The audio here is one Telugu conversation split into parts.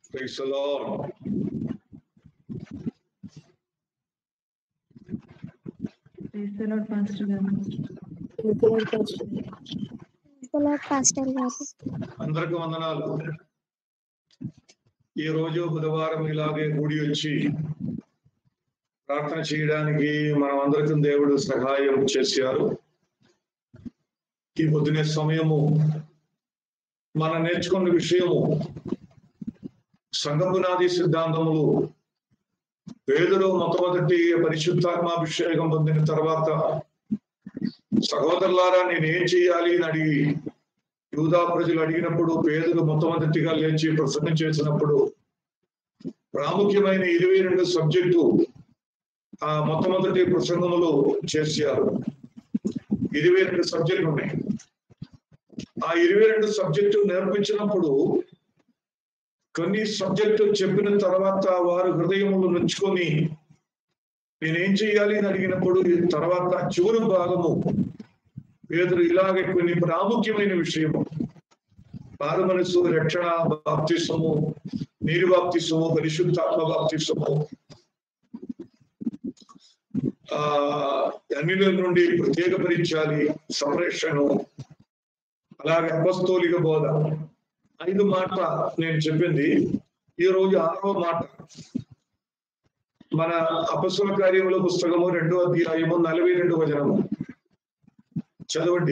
Praise the Lord. Praise the Lord, Pastor గారు. పాస్టర్ గారు అందరికి వందనాలు. ఈ రోజు బుధవారం ఇలాగే కూడి వచ్చి ప్రార్థన చేయడానికి మనం అందరికీ దేవుడు సహాయం చేశారు. ఈ పొద్దునే సమయము మనం నేర్చుకున్న విషయము సంఘ పునాది సిద్ధాంతములు. పేదలు మొట్టమొదటి పరిశుద్ధాత్మాభిషేకం పొందిన తర్వాత సహోదరులారా నేనేం చేయాలి అని అడిగి యూదా ప్రజలు అడిగినప్పుడు పేదలు మొట్టమొదటిగా లేచి ప్రసంగం చేసినప్పుడు ప్రాముఖ్యమైన 22 సబ్జెక్టు ఆ మొట్టమొదటి ప్రసంగములు చేశారు. 22 సబ్జెక్టులు ఉన్నాయి. ఆ 22 సబ్జెక్టు నేర్పించినప్పుడు కొన్ని సబ్జెక్టు చెప్పిన తర్వాత వారు హృదయములు నొచ్చుకొని నేనేం చేయాలి అని అడిగినప్పుడు తర్వాత చివరి భాగము పేదలు ఇలాగే కొన్ని ప్రాముఖ్యమైన విషయము మారు మనసు, రక్షణ, బాప్తిసము, నీరు బాప్తిసము, పరిశుద్ధాత్మ బాప్తిసము, అన్యుల నుండి ప్రత్యేకపరించాలి, సపరేషను, అలాగే అపస్తోలిక బోధ. 5 మాట నేను చెప్పింది. ఈ రోజు 6వ మాట మన అపొస్తలుల కార్యముల పుస్తకము 2వ అధ్యాయము 42వ వచనము చదవండి.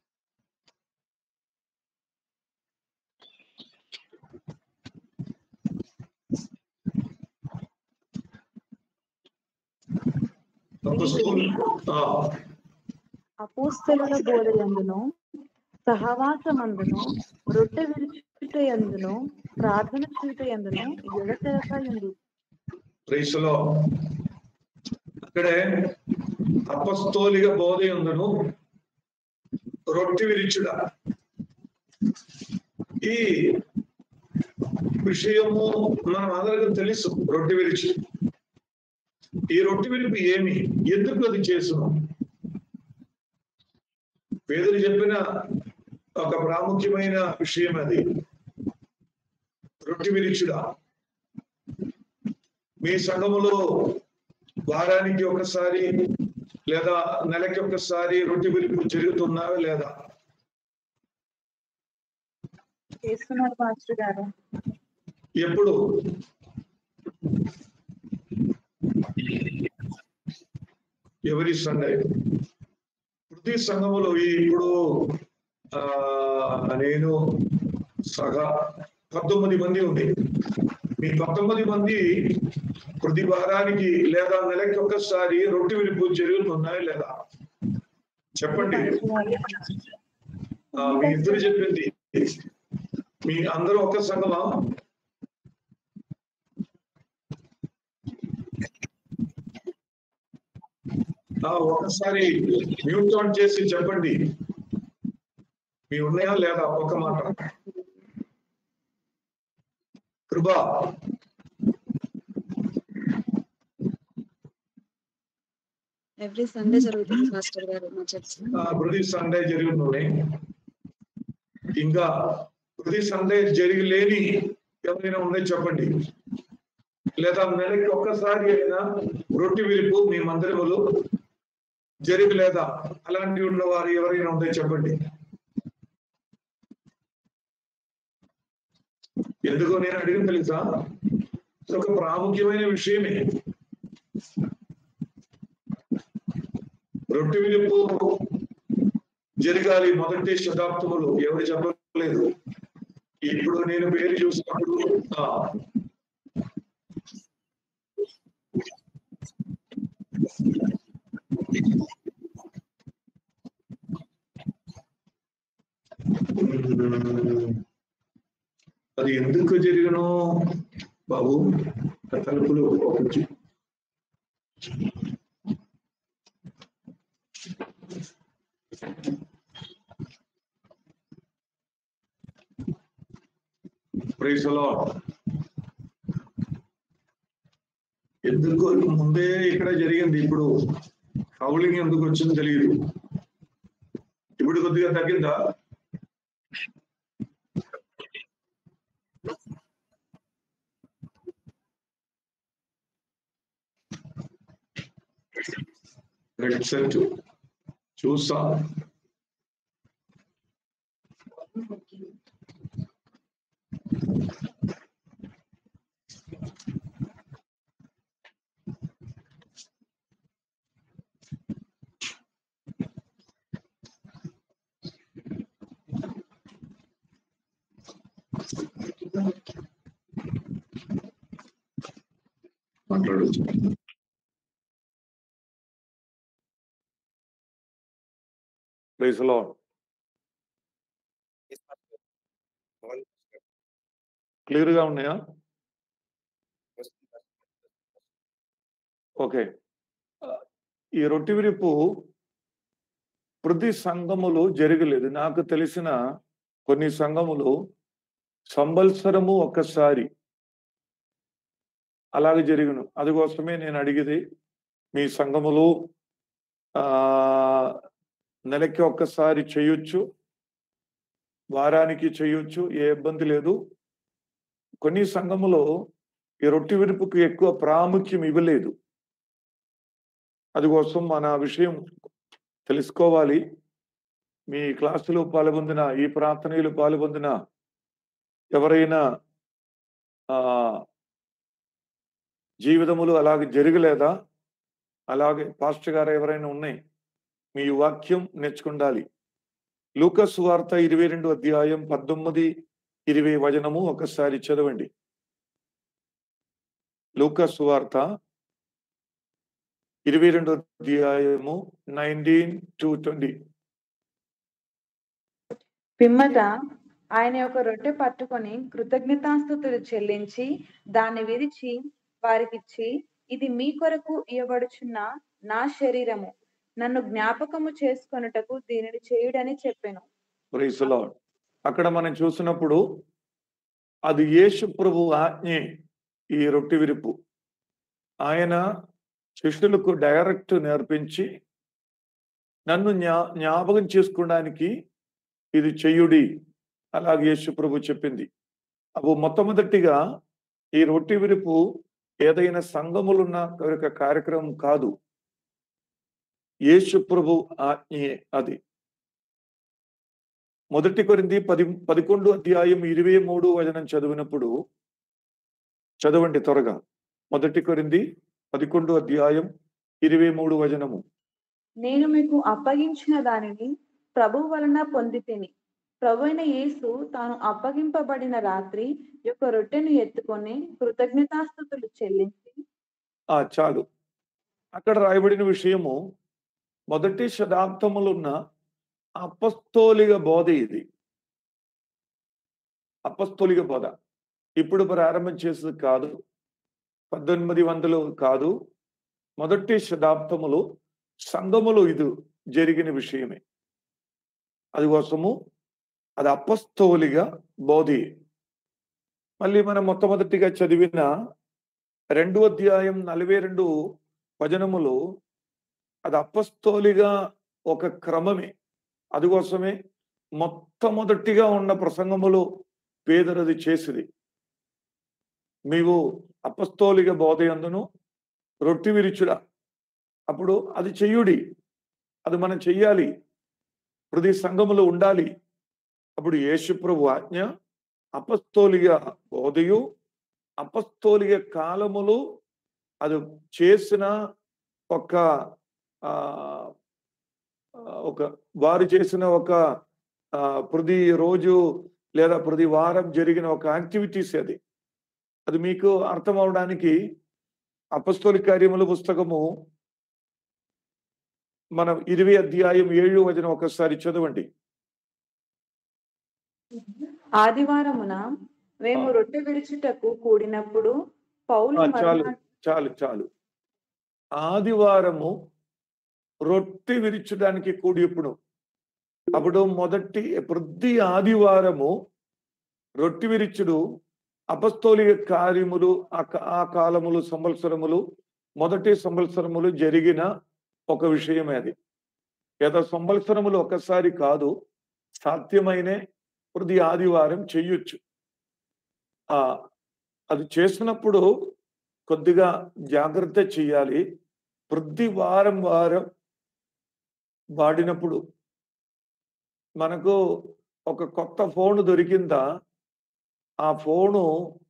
అపోస్తలుల బోధయందును సహవాసమందును రొట్టె విరుచుట యందును ప్రార్థన చేయుట యందును ఎడతెగక ప్రైజ్ ది లార్డ్. అక్కడే అపస్తోలిక బోధ యందును రొట్టె విరుచుట ఈ విషయము మనం అందరికీ తెలుసు. రొట్టె విరుచు, ఈ రొట్టె విరుపు ఏమి, ఎందుకు అది చేసును? పేదలు చెప్పిన ఒక ప్రాముఖ్యమైన విషయం అది. రొట్టె విరుచుడా మీ సంఘములో వారానికి ఒకసారి లేదా నెలకి ఒకసారి రొట్టె విరుపు జరుగుతున్నా లేదా? చేస్తున్నారు పాస్టర్ గారు. ఎప్పుడు? ఎవరి సండే? ప్రతి సంఘములో ఇప్పుడు నేను సగా 19 మంది ఉంది. మీ 19 మంది ప్రతి వారానికి లేదా నెలకి ఒక్కసారి రొట్టె విరుపు జరుగుతున్నాయి లేదా? చెప్పండి. మీ ఇద్దరు చెప్పింది. మీ అందరూ ఒక్క సంఘమా? ఒకసారి మ్యూట్ ఆన్ చేసి చెప్పండి. మీ ఉన్నాయా లేదా? ఒక మాట. కృపా ఎవ్రీ సండే జరుగుతుంది మాస్టర్ గారు మా చర్చ్. ప్రతి సండే జరుగుతుంది. ఇంకా ప్రతి సండే జరిగలేని ఎవరైనా ఉన్నాయి చెప్పండి. లేదా నెలకి ఒక్కసారి అయినా రొట్టె విరుపు మీ మందిరములు జరగలేదా? అలాంటివి ఉన్నవారు ఎవరైనా ఉంటే చెప్పండి. ఎందుకో నేను అడిగిన తెలుసా? ఒక ప్రాముఖ్యమైన విషయమే. రొట్టె విరుపు జరగాలి. మొదటి శతాబ్దములు ఎవరు చెప్పలేదు. ఇప్పుడు నేను పేరు చూసినప్పుడు అది ఎందుకు జరిగను బాబు? తలుపులు ఒకటి ప్రైజ్ ది లార్డ్. ఎందుకు ముందే ఇక్కడ జరిగింది, ఇప్పుడు హౌలింగ్ ఎందుకు వచ్చిందో తెలియదు. ఇప్పుడు కొద్దిగా తగ్గిందా? హెడ్సెట్ చూసా. మాట్లాడచ్చు. Praise the lord. క్లియర్ గా ఉన్నాయా? ఓకే. ఈ రొట్టె విరుపు ప్రతి సంఘములు జరగలేదు. నాకు తెలిసిన కొన్ని సంఘములు సంవత్సరము ఒక్కసారి అలాగే జరిగిను. అందుకోసమే నేను అడిగేది, మీ సంఘములు నెలకి ఒక్కసారి చేయొచ్చు, వారానికి చేయొచ్చు, ఏ ఇబ్బంది లేదు. కొన్ని సంఘములో ఈ రొట్టె విరుపుకి ఎక్కువ ప్రాముఖ్యం ఇవ్వలేదు. అందుకోసం మన విషయం తెలుసుకోవాలి. మీ క్లాసులో పాల్గొందిన, ఈ ప్రార్థనలు పాల్గొందిన ఎవరైనా జీవితములు అలాగే జరగలేదా? అలాగే పాస్టర్ గారు ఎవరైనా ఉన్నాయి, మీ వాక్యం నేర్చుకుండాలి. లూకా సువార్త 22 అధ్యాయం 19, 20 వచనము ఒకసారి చదవండి. లూకా సువార్త 22 అధ్యాయము 19 to 20. పిమ్మట ఆయన ఒక రొట్టె పట్టుకొని కృతజ్ఞతాస్తుతులు చెల్లించి దాన్ని విరిచి వారికిచ్చి, ఇది మీ కొరకు ఇవ్వబడుచున్న నా శరీరము, నన్ను జ్ఞాపకము చేసుకొనుటకు దీనిని చేయుడని చెప్పెను. Praise the Lord. అక్కడ మనం చూసినప్పుడు అది యేసు ప్రభు ఆజ్ఞే. ఈ రొట్టె విరుపు ఆయన శిష్యులకు డైరెక్ట్ నేర్పించి, నన్ను జ్ఞాపకం చేసుకోవడానికి ఇది చెయ్యుడి, అలాగే యేసు ప్రభు చెప్పింది. అప్పుడు మొట్టమొదటిగా ఈ రొట్టె విరుపు ఏదైనా సంఘములున్న ఒక కార్యక్రమం కాదు, యేసు ప్రభు ఆజ్ఞే అది. 1 కొరింథీ 11 అధ్యాయం 23 వచనం చదివినప్పుడు, చదవండి త్వరగా. 1 కొరింథీ 11 అధ్యాయం 23 వచనము. నేను మీకు అప్పగించిన దానిని ప్రభువు వలన పొందితిని. ప్రభువైన యేసు తాను అప్పగింపబడిన రాత్రి యొక్క రొట్టెను ఎత్తుకొని కృతజ్ఞతాస్తుతులు చెల్లించి. చాలు. అక్కడ రాయబడిన విషయము మొదటి శతాబ్దములో ఉన్న అపస్తోలిక బోధ. ఇది అపస్తోలిక బోధ. ఇప్పుడు ప్రారంభం చేసేది కాదు, 1800 కాదు, మొదటి శతాబ్దములో సంఘములో ఇది జరిగిన విషయమే. అందుకోసము అది అపస్తోలిక బోధి. మళ్ళీ మనం మొట్టమొదటిగా చదివిన 2 అధ్యాయం 42 వచనములు అది అపస్తోలిక ఒక క్రమమే. అందుకోసమే మొట్టమొదటిగా ఉన్న ప్రసంగములు పేదరది చేసిది. మీకు అపస్తోలిక బోధ యందును రొట్టె విరుచుట, అప్పుడు అది చెయ్యుడి, అది మనం చెయ్యాలి, ప్రతి సంఘములో ఉండాలి. అప్పుడు యేసు ప్రభు ఆజ్ఞ, అపస్తోలిక బోధయు, అపస్తోలిక కాలములు అది చేసిన ఒక వారు చేసిన ఒక ప్రతి రోజు లేదా ప్రతి వారం జరిగిన ఒక యాక్టివిటీస్ అది. అది మీకు అర్థం అవడానికి అపస్తోలిక కార్యముల పుస్తకము మనం 20 అధ్యాయం 7 వచనం ఒకసారి చదవండి. ఆదివారమున మేము రొట్టె విరుచుటకు కూడినప్పుడు పౌలు చాలు. ఆదివారము రొట్టె విరుచడానికి కూడినప్పుడు, అప్పుడు ప్రతి ఆదివారము రొట్టె విరుచుడు అపస్తోలిక కార్యములు ఆ కాలములు సంవత్సరములు మొదటి సంవత్సరములు జరిగిన ఒక విషయమే. అది ఏదో సంవత్సరములు ఒకసారి కాదు, సాధ్యమైన ప్రతి ఆదివారం చెయ్యొచ్చు. అది చేసినప్పుడు కొద్దిగా జాగ్రత్త చెయ్యాలి. ప్రతి వారం వాడినప్పుడు మనకు ఒక కొత్త ఫోన్ దొరికిందా, ఆ ఫోను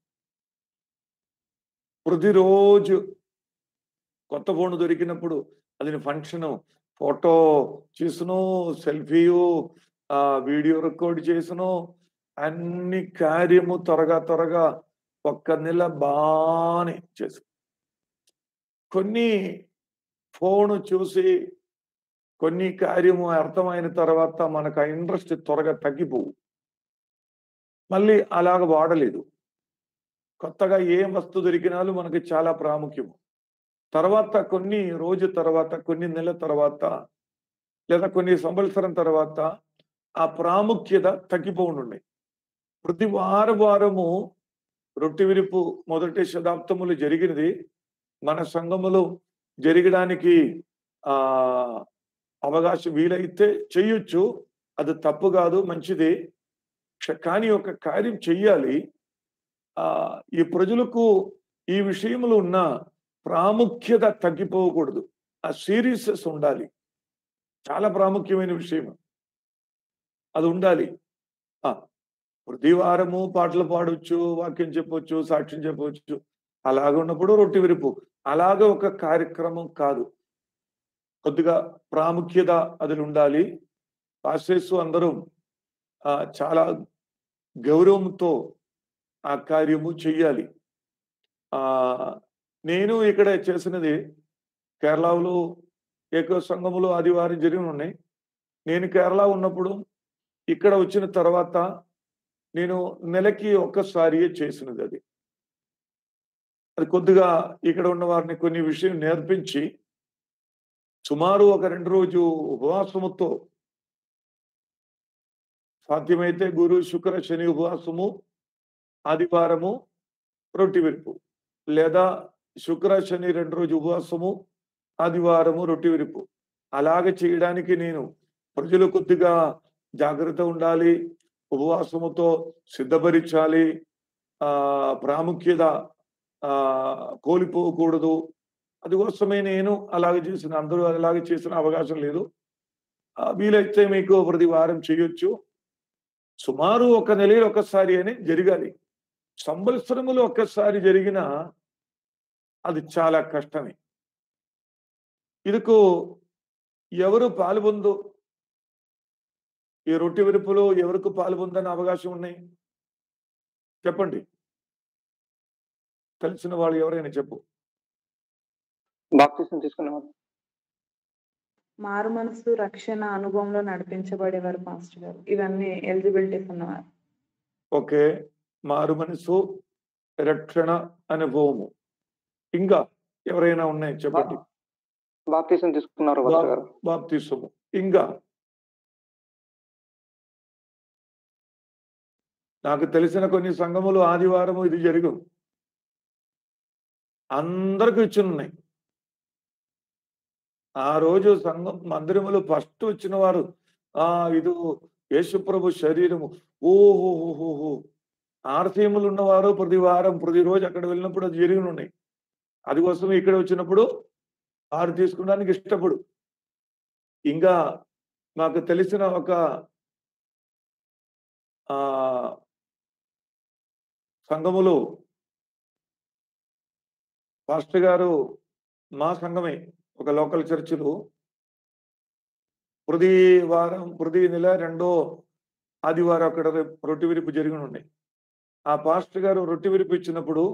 ప్రతిరోజు కొత్త ఫోన్ దొరికినప్పుడు అది ఫంక్షను, ఫోటో చేసును, సెల్ఫీయు, వీడియో రికార్డ్ చేసును, అన్ని కార్యము త్వరగా ఒక్క నెల బానే చేసు. కొన్ని ఫోను చూసి కొన్ని కార్యము అర్థమైన తర్వాత మనకు ఆ ఇంట్రెస్ట్ త్వరగా తగ్గిపోవు. మళ్ళీ అలాగ వాడలేదు. కొత్తగా ఏం వస్తువు దొరికినాలు మనకి చాలా ప్రాముఖ్యము. తర్వాత కొన్ని రోజు తర్వాత, కొన్ని నెలల తర్వాత, లేదా కొన్ని సంవత్సరం తర్వాత ఆ ప్రాముఖ్యత తగ్గిపోనున్నాయి. ప్రతి వారము రొట్టె విరుపు మొదటి శతాబ్దములు జరిగినది మన సంఘములో జరగడానికి అవకాశం వీలైతే చెయ్యొచ్చు. అది తప్పు కాదు, మంచిదే. కానీ ఒక కార్యం చెయ్యాలి. ఈ ప్రజలకు ఈ విషయంలో ఉన్న ప్రాముఖ్యత తగ్గిపోకూడదు. ఆ సీరియస్నెస్ ఉండాలి. చాలా ప్రాముఖ్యమైన విషయం అది ఉండాలి. ప్రతి వారము పాటలు పాడొచ్చు, వాక్యం చెప్పొచ్చు, సాక్ష్యం చెప్పవచ్చు. అలాగ ఉన్నప్పుడు రొట్టె విరుపు అలాగ ఒక కార్యక్రమం కాదు. కొద్దిగా ప్రాముఖ్యత అది ఉండాలి. పాస్టర్స్ అందరూ చాలా గౌరవంతో ఆ కార్యము చెయ్యాలి. నేను ఇక్కడ చేసినది కేరళలో ఏక సంఘములో ఆదివారం జరిగి ఉన్నాయి. నేను కేరళ ఉన్నప్పుడు ఇక్కడ వచ్చిన తర్వాత నేను నెలకి ఒక్కసారి చేసినది అది. అది కొద్దిగా ఇక్కడ ఉన్న వారిని కొన్ని విషయం నేర్పించి సుమారు ఒక 2 రోజు ఉపవాసముతో, సాధ్యమైతే గురు శుక్ర శని ఉపవాసము, ఆదివారము రొట్టె విరుపు, లేదా శుక్ర శని 2 రోజు ఉపవాసము, ఆదివారము రొట్టె విరుపు. అలాగ చేయడానికి నేను ప్రజలు కొద్దిగా జాగ్రత్త ఉండాలి, ఉపవాసముతో సిద్ధపరచాలి, ప్రాముఖ్యత కోల్పోకూడదు. అందుకోసమే నేను అలాగే చేసిన. అందరూ అలాగే చేసిన అవకాశం లేదు. వీలైతే మీకు ప్రతి వారం చేయొచ్చు. సుమారు ఒక నెలలో ఒకసారి అని జరగాలి. సంవత్సరములో ఒక్కసారి జరిగిన అది చాలా కష్టమే. ఇదికు ఎవరు పాల్పొందు, ఈ రొట్టె విరుపులో ఎవరికి పాల్పొందని అవకాశం ఉన్నాయి చెప్పండి. తెలిసిన వాళ్ళు ఎవరైనా చెప్పు. బాప్తిసం తీసుకునేవారు, మారు మనసు, రక్షణ అనుభవంలో నడిపించబడేవారు పాస్టర్ గారు. ఇవన్నీ ఎలిజిబిలిటీస్ ఉన్నవారు. ఓకే, మారు మనసు, రక్షణ అనుభవము. ఇంకా ఎవరైనా ఉన్నాయి చెప్పండి. బాప్తిసం తీసుకున్నారు గారు. బాప్తిసము. ఇంకా నాకు తెలిసిన కొన్ని సంఘములు ఆదివారము ఇది జరుగు అందరికి ఇచ్చున్నాయి. ఆ రోజు సంఘం మందిరములు ఫస్ట్ వచ్చిన వారు ఇది యేసుప్రభు శరీరము. ఓహోహోహో, ఆర్సీములు ఉన్నవారు ప్రతి వారం ప్రతిరోజు అక్కడ వెళ్ళినప్పుడు అది జరిగి ఉన్నాయి. అది కోసం ఇక్కడ వచ్చినప్పుడు వారు తీసుకోవడానికి ఇష్టపడు. ఇంకా మాకు తెలిసిన ఒక సంఘములు పాస్టర్ గారు, మా సంఘమే ఒక లోకల్ చర్చిలో ప్రతి వారం ప్రతి నెల 2వ ఆదివారం అక్కడ రొట్టె విరుపు జరిగి ఉన్నాయి. ఆ పాస్టర్ గారు రొట్టె విరుపు ఇచ్చినప్పుడు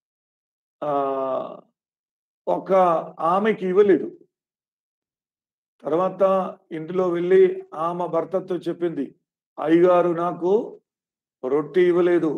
ఒక ఆమెకి ఇవ్వలేదు. తర్వాత ఇంటిలో వెళ్ళి ఆమె భర్తతో చెప్పింది, అయ్యగారు నాకు రొట్టె ఇవ్వలేదు.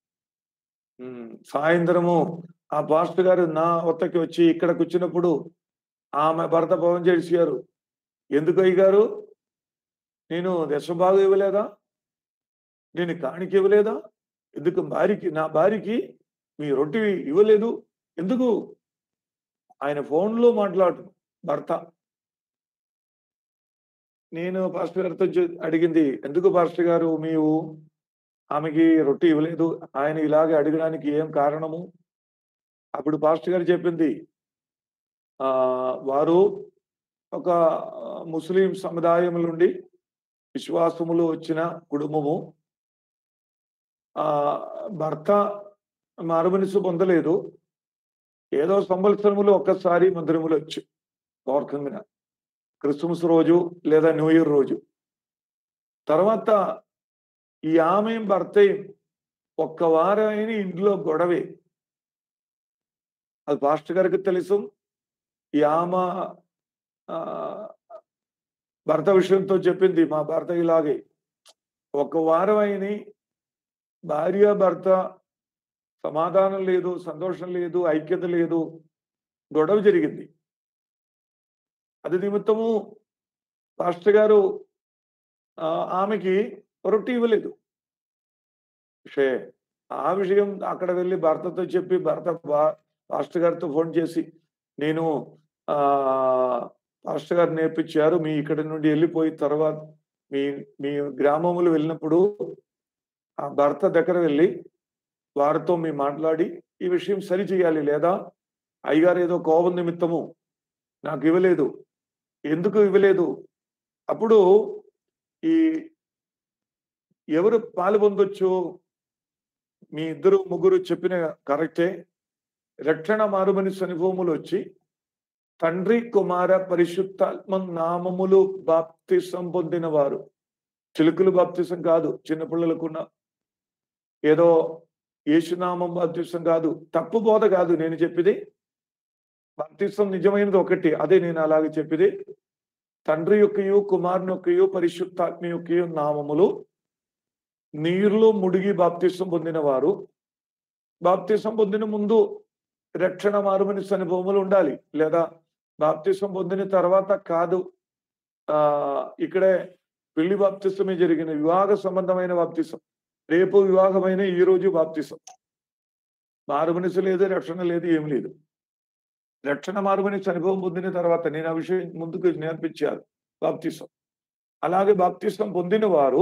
సాయంత్రము ఆ పాస్టర్ గారు నా వద్దకి వచ్చి ఇక్కడికి వచ్చినప్పుడు ఆమె భర్త ఫోన్ చేశారు, ఎందుకు అయ్యగారు నేను దశభాగం ఇవ్వలేదా, నేను కాணிక ఇవ్వలేదా, ఎందుకు నా భార్యకి మీ రొట్టె ఇవ్వలేదు ఎందుకు? ఆయన ఫోన్లో మాట్లాడు భర్త. నేను పాస్టర్ గారితో అడిగింది, ఎందుకు పాస్టర్ గారు మీరు ఆమెకి రొట్టె ఇవ్వలేదు, ఆయన ఇలాగే అడగడానికి ఏం కారణము? అప్పుడు పాస్టర్ గారు చెప్పింది, వారు ఒక ముస్లిం సముదాయం నుండి విశ్వాసములు వచ్చిన కుటుంబము. భర్త మారుమనసు పొందలేదు. ఏదో సంవత్సరములు ఒక్కసారి మందిరములు వచ్చి పౌర్కంగా క్రిస్మస్ రోజు లేదా న్యూ ఇయర్ రోజు. తర్వాత ఈ ఆమె భర్త ఒక్క వారం అయిన ఇంట్లో గొడవే. అది పాస్టర్ గారికి తెలుసు. ఈ ఆమె భర్త విషయంతో చెప్పింది, మా భర్త ఇలాగే ఒక వారం అయిన భార్య భర్త సమాధానం లేదు, సంతోషం లేదు, ఐక్యత లేదు, గొడవ జరిగింది. అది నిమిత్తము పాస్టర్ గారు ఆమెకి రొట్టె ఇవ్వలేదు. ఆ విషయం అక్కడ వెళ్ళి భర్తతో చెప్పి భర్త పాస్టర్ గారితో ఫోన్ చేసి, నేను పాస్టర్ గారు నేర్పించారు, మీ ఇక్కడి నుండి వెళ్ళిపోయిన తర్వాత మీ గ్రామములు వెళ్ళినప్పుడు ఆ భర్త దగ్గర వెళ్ళి వారితో మీ మాట్లాడి ఈ విషయం సరి చేయాలి, లేదా అయ్యగారు ఏదో కోపం నిమిత్తము నాకు ఇవ్వలేదు, ఎందుకు ఇవ్వలేదు, అప్పుడు ఈ ఎవరు పాలు పొందొచ్చు, మీ ఇద్దరు ముగ్గురు చెప్పిన కరెక్టే. రక్షణ మారుమనసు అనుభవములు వచ్చి తండ్రి కుమార పరిశుద్ధాత్మ నామములు బాప్తిసం పొందిన వారు, చిలుకలు బాప్తిసం కాదు, చిన్నపిల్లలకున్న ఏదో యేసునామం బాప్తిసం కాదు, తప్పు బోధ కాదు నేను చెప్పిది. బాప్తిసం నిజమైనది ఒకటి, అదే నేను అలాగే చెప్పిది. తండ్రి యొక్కయు కుమారుని యొక్కయు పరిశుద్ధాత్మ యొక్కయు నామములు నీరులో ముడిగి బాప్తిసం పొందిన వారు. బాప్తిసం పొందిన ముందు రక్షణ మారుమనసు అనుభవములు ఉండాలి, లేదా బాప్తిసం పొందిన తర్వాత కాదు. ఇక్కడే పెళ్లి బాప్తిసమే జరిగిన, వివాహ సంబంధమైన బాప్తిసం, రేపు వివాహమైన ఈ రోజు బాప్తిసం. మారుమనసు లేదు, రక్షణ లేదు, ఏం లేదు. రక్షణ మారుమనసు అనుభవం పొందిన తర్వాత నేను ఆ విషయం ముందుకు నేర్పించాను, బాప్తిసం. అలాగే బాప్తిసం పొందిన వారు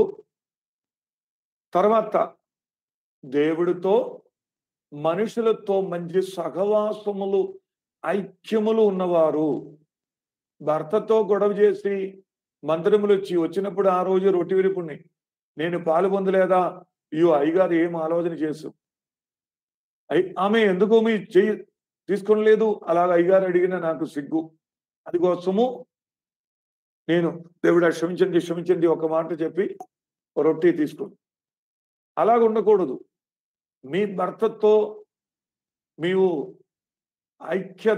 తర్వాత దేవుడితో మనుషులతో మంచి సహవాసములు ఐక్యములు ఉన్నవారు. భర్తతో గొడవ చేసి మందిరములు వచ్చినప్పుడు ఆ రోజు రొట్టె విరుపుని నేను పాలు పొందలేదా, అయ్యో అయ్యగారు ఏం ఆలోచన చేసు, ఆమె ఎందుకో మీ చెయ్యి తీసుకొనలేదు, అలాగ అయ్యగారు అడిగిన నాకు సిగ్గు, అది కోసము నేను దేవుడా క్షమించండి క్షమించండి ఒక మాట చెప్పి రొట్టె తీసుకోండి. అలాగ ఉండకూడదు. మీ భర్తతో మీరు ఐక్యత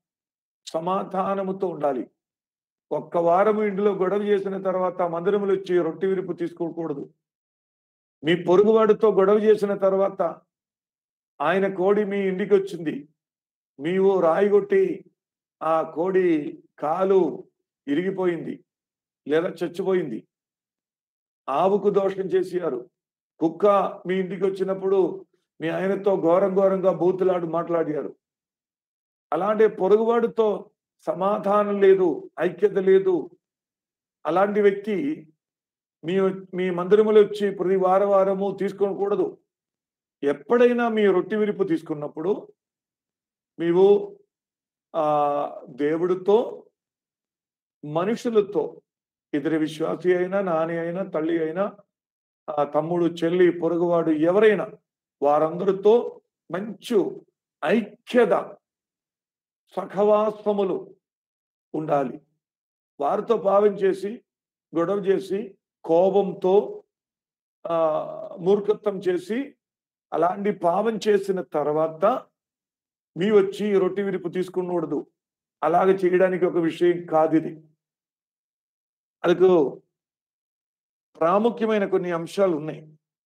సమాధానముతో ఉండాలి. ఒక్క వారం ఇంటిలో గొడవ చేసిన తర్వాత మందిరములు వచ్చి రొట్టె విరుపు తీసుకోకూడదు. మీ పొరుగువాడితో గొడవ చేసిన తర్వాత ఆయన కోడి మీ ఇంటికి వచ్చింది, మీరు రాయిగొట్టి ఆ కోడి కాలు ఇరిగిపోయింది లేదా చచ్చిపోయింది, ఆవుకు దోషం చేశారు, కుక్క మీ ఇంటికి వచ్చినప్పుడు మీ ఆయనతో ఘోరంగా బూతులాడు మాట్లాడారు. అలాంటి పొరుగువాడితో సమాధానం లేదు, ఐక్యత లేదు. అలాంటి వ్యక్తి మీ మందిరములు వచ్చి ప్రతి వారము తీసుకోకూడదు. ఎప్పుడైనా మీ రొట్టె విరుపు తీసుకున్నప్పుడు మీరు దేవుడితో మనుషులతో, ఇతర విశ్వాసి అయినా, నాని అయినా, తల్లి అయినా, తమ్ముడు చెల్లి పొరుగువాడు ఎవరైనా వారందరితో మంచి ఐక్యత సహవాసములు ఉండాలి. వారితో పాపం చేసి గొడవ చేసి కోపంతో మూర్ఖత్వం చేసి అలాంటి పాపం చేసిన తర్వాత మీ వచ్చి రొట్టె విరుపు తీసుకునకూడదు. అలాగే చేయడానికి ఒక విషయం కాదు ఇది. అందుకు ప్రాముఖ్యమైన కొన్ని అంశాలు ఉన్నాయి.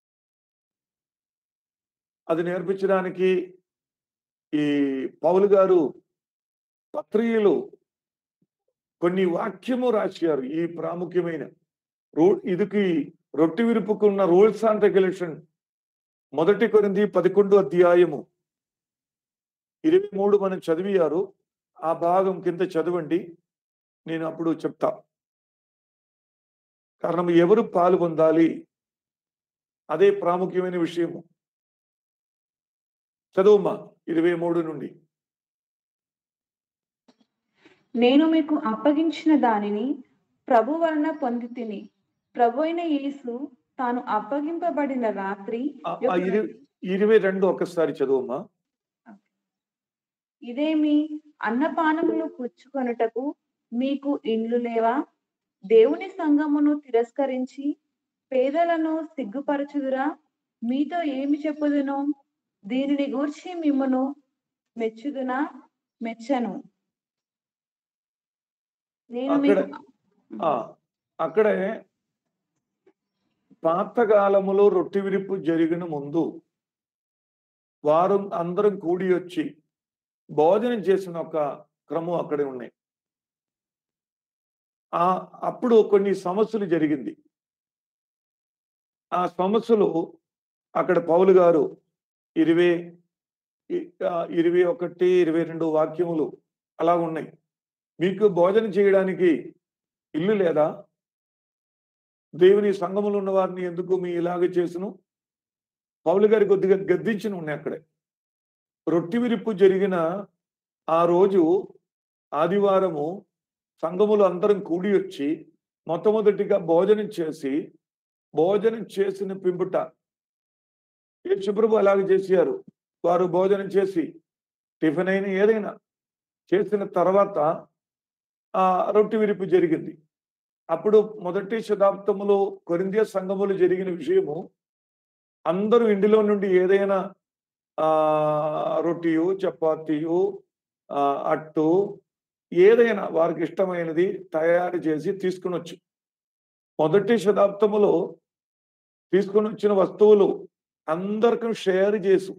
అది నేర్పించడానికి ఈ పౌలు గారు పత్రికలు కొన్ని వాక్యము రాశారు. ఈ ప్రాముఖ్యమైన ఇదికి రొట్టె విరుపుకున్న రూల్స్ అండ్ రెగ్యులేషన్ 1 కొరింథీ 11 అధ్యాయము 23 మనం చదివారు. ఆ భాగం కింద చదవండి, నేను అప్పుడు చెప్తా. కారణం ఎవరు పాలు పొందాలి, అదే ప్రాముఖ్యమైన విషయము. చదువుమా 23 నుండి. నేను మీకు అప్పగించిన దానిని ప్రభు వలన పొంది తిని, ప్రభు అయిన యేసు తాను అప్పగింపబడిన రాత్రి ఆ యొక్క 22 ఒకసారి చదువమ్మా. ఇదేమి అన్నపానములు పుచ్చుకొనుటకు మీకు ఇండ్లు లేవా? దేవుని సంఘమును తిరస్కరించి పేదలను సిగ్గుపరచుదురా? మీతో ఏమి చెప్పుదును? దీనిని గూర్చి మిమ్మును మెచ్చుదునా? మెచ్చను. నేను అక్కడ మీకు అక్కడే పాతకాలములో రొట్టె విరుపు జరిగిన ముందు వారు అందరం కూడి వచ్చి భోజనం చేసిన ఒక క్రమం అక్కడే ఉన్నాయి. అప్పుడు కొన్ని సమస్యలు జరిగింది. ఆ సమస్యలు అక్కడ పౌలు గారు 21, 22 వాక్యములు అలా ఉన్నాయి. మీకు భోజనం చేయడానికి ఇల్లు లేదా? దేవుని సంఘములో ఉన్న వారిని ఎందుకు మీ ఇలాగ చేసును? పౌలు గారి కొద్దిగా గద్దించిన ఉన్నాయి అక్కడే. రొట్టె విరుపు జరిగిన ఆ రోజు ఆదివారము సంఘములు అందరం కూడి వచ్చి మొట్టమొదటిగా భోజనం చేసిన పింపుట యేసుప్రభు అలాగే చేశారు. వారు భోజనం చేసి టిఫిన్ అయినా ఏదైనా చేసిన తర్వాత రొట్టె విరుపు జరిగింది. అప్పుడు మొదటి శతాబ్దములో కొరింథీ సంఘములు జరిగిన విషయము, అందరూ ఇంటిలో నుండి ఏదైనా రొట్టెయు, చపాతీయు, అట్టు ఏదైనా వారికి ఇష్టమైనది తయారు చేసి తీసుకునొచ్చు. మొదటి శతాబ్దములో తీసుకుని వచ్చిన వస్తువులు అందరికీ షేర్ చేసి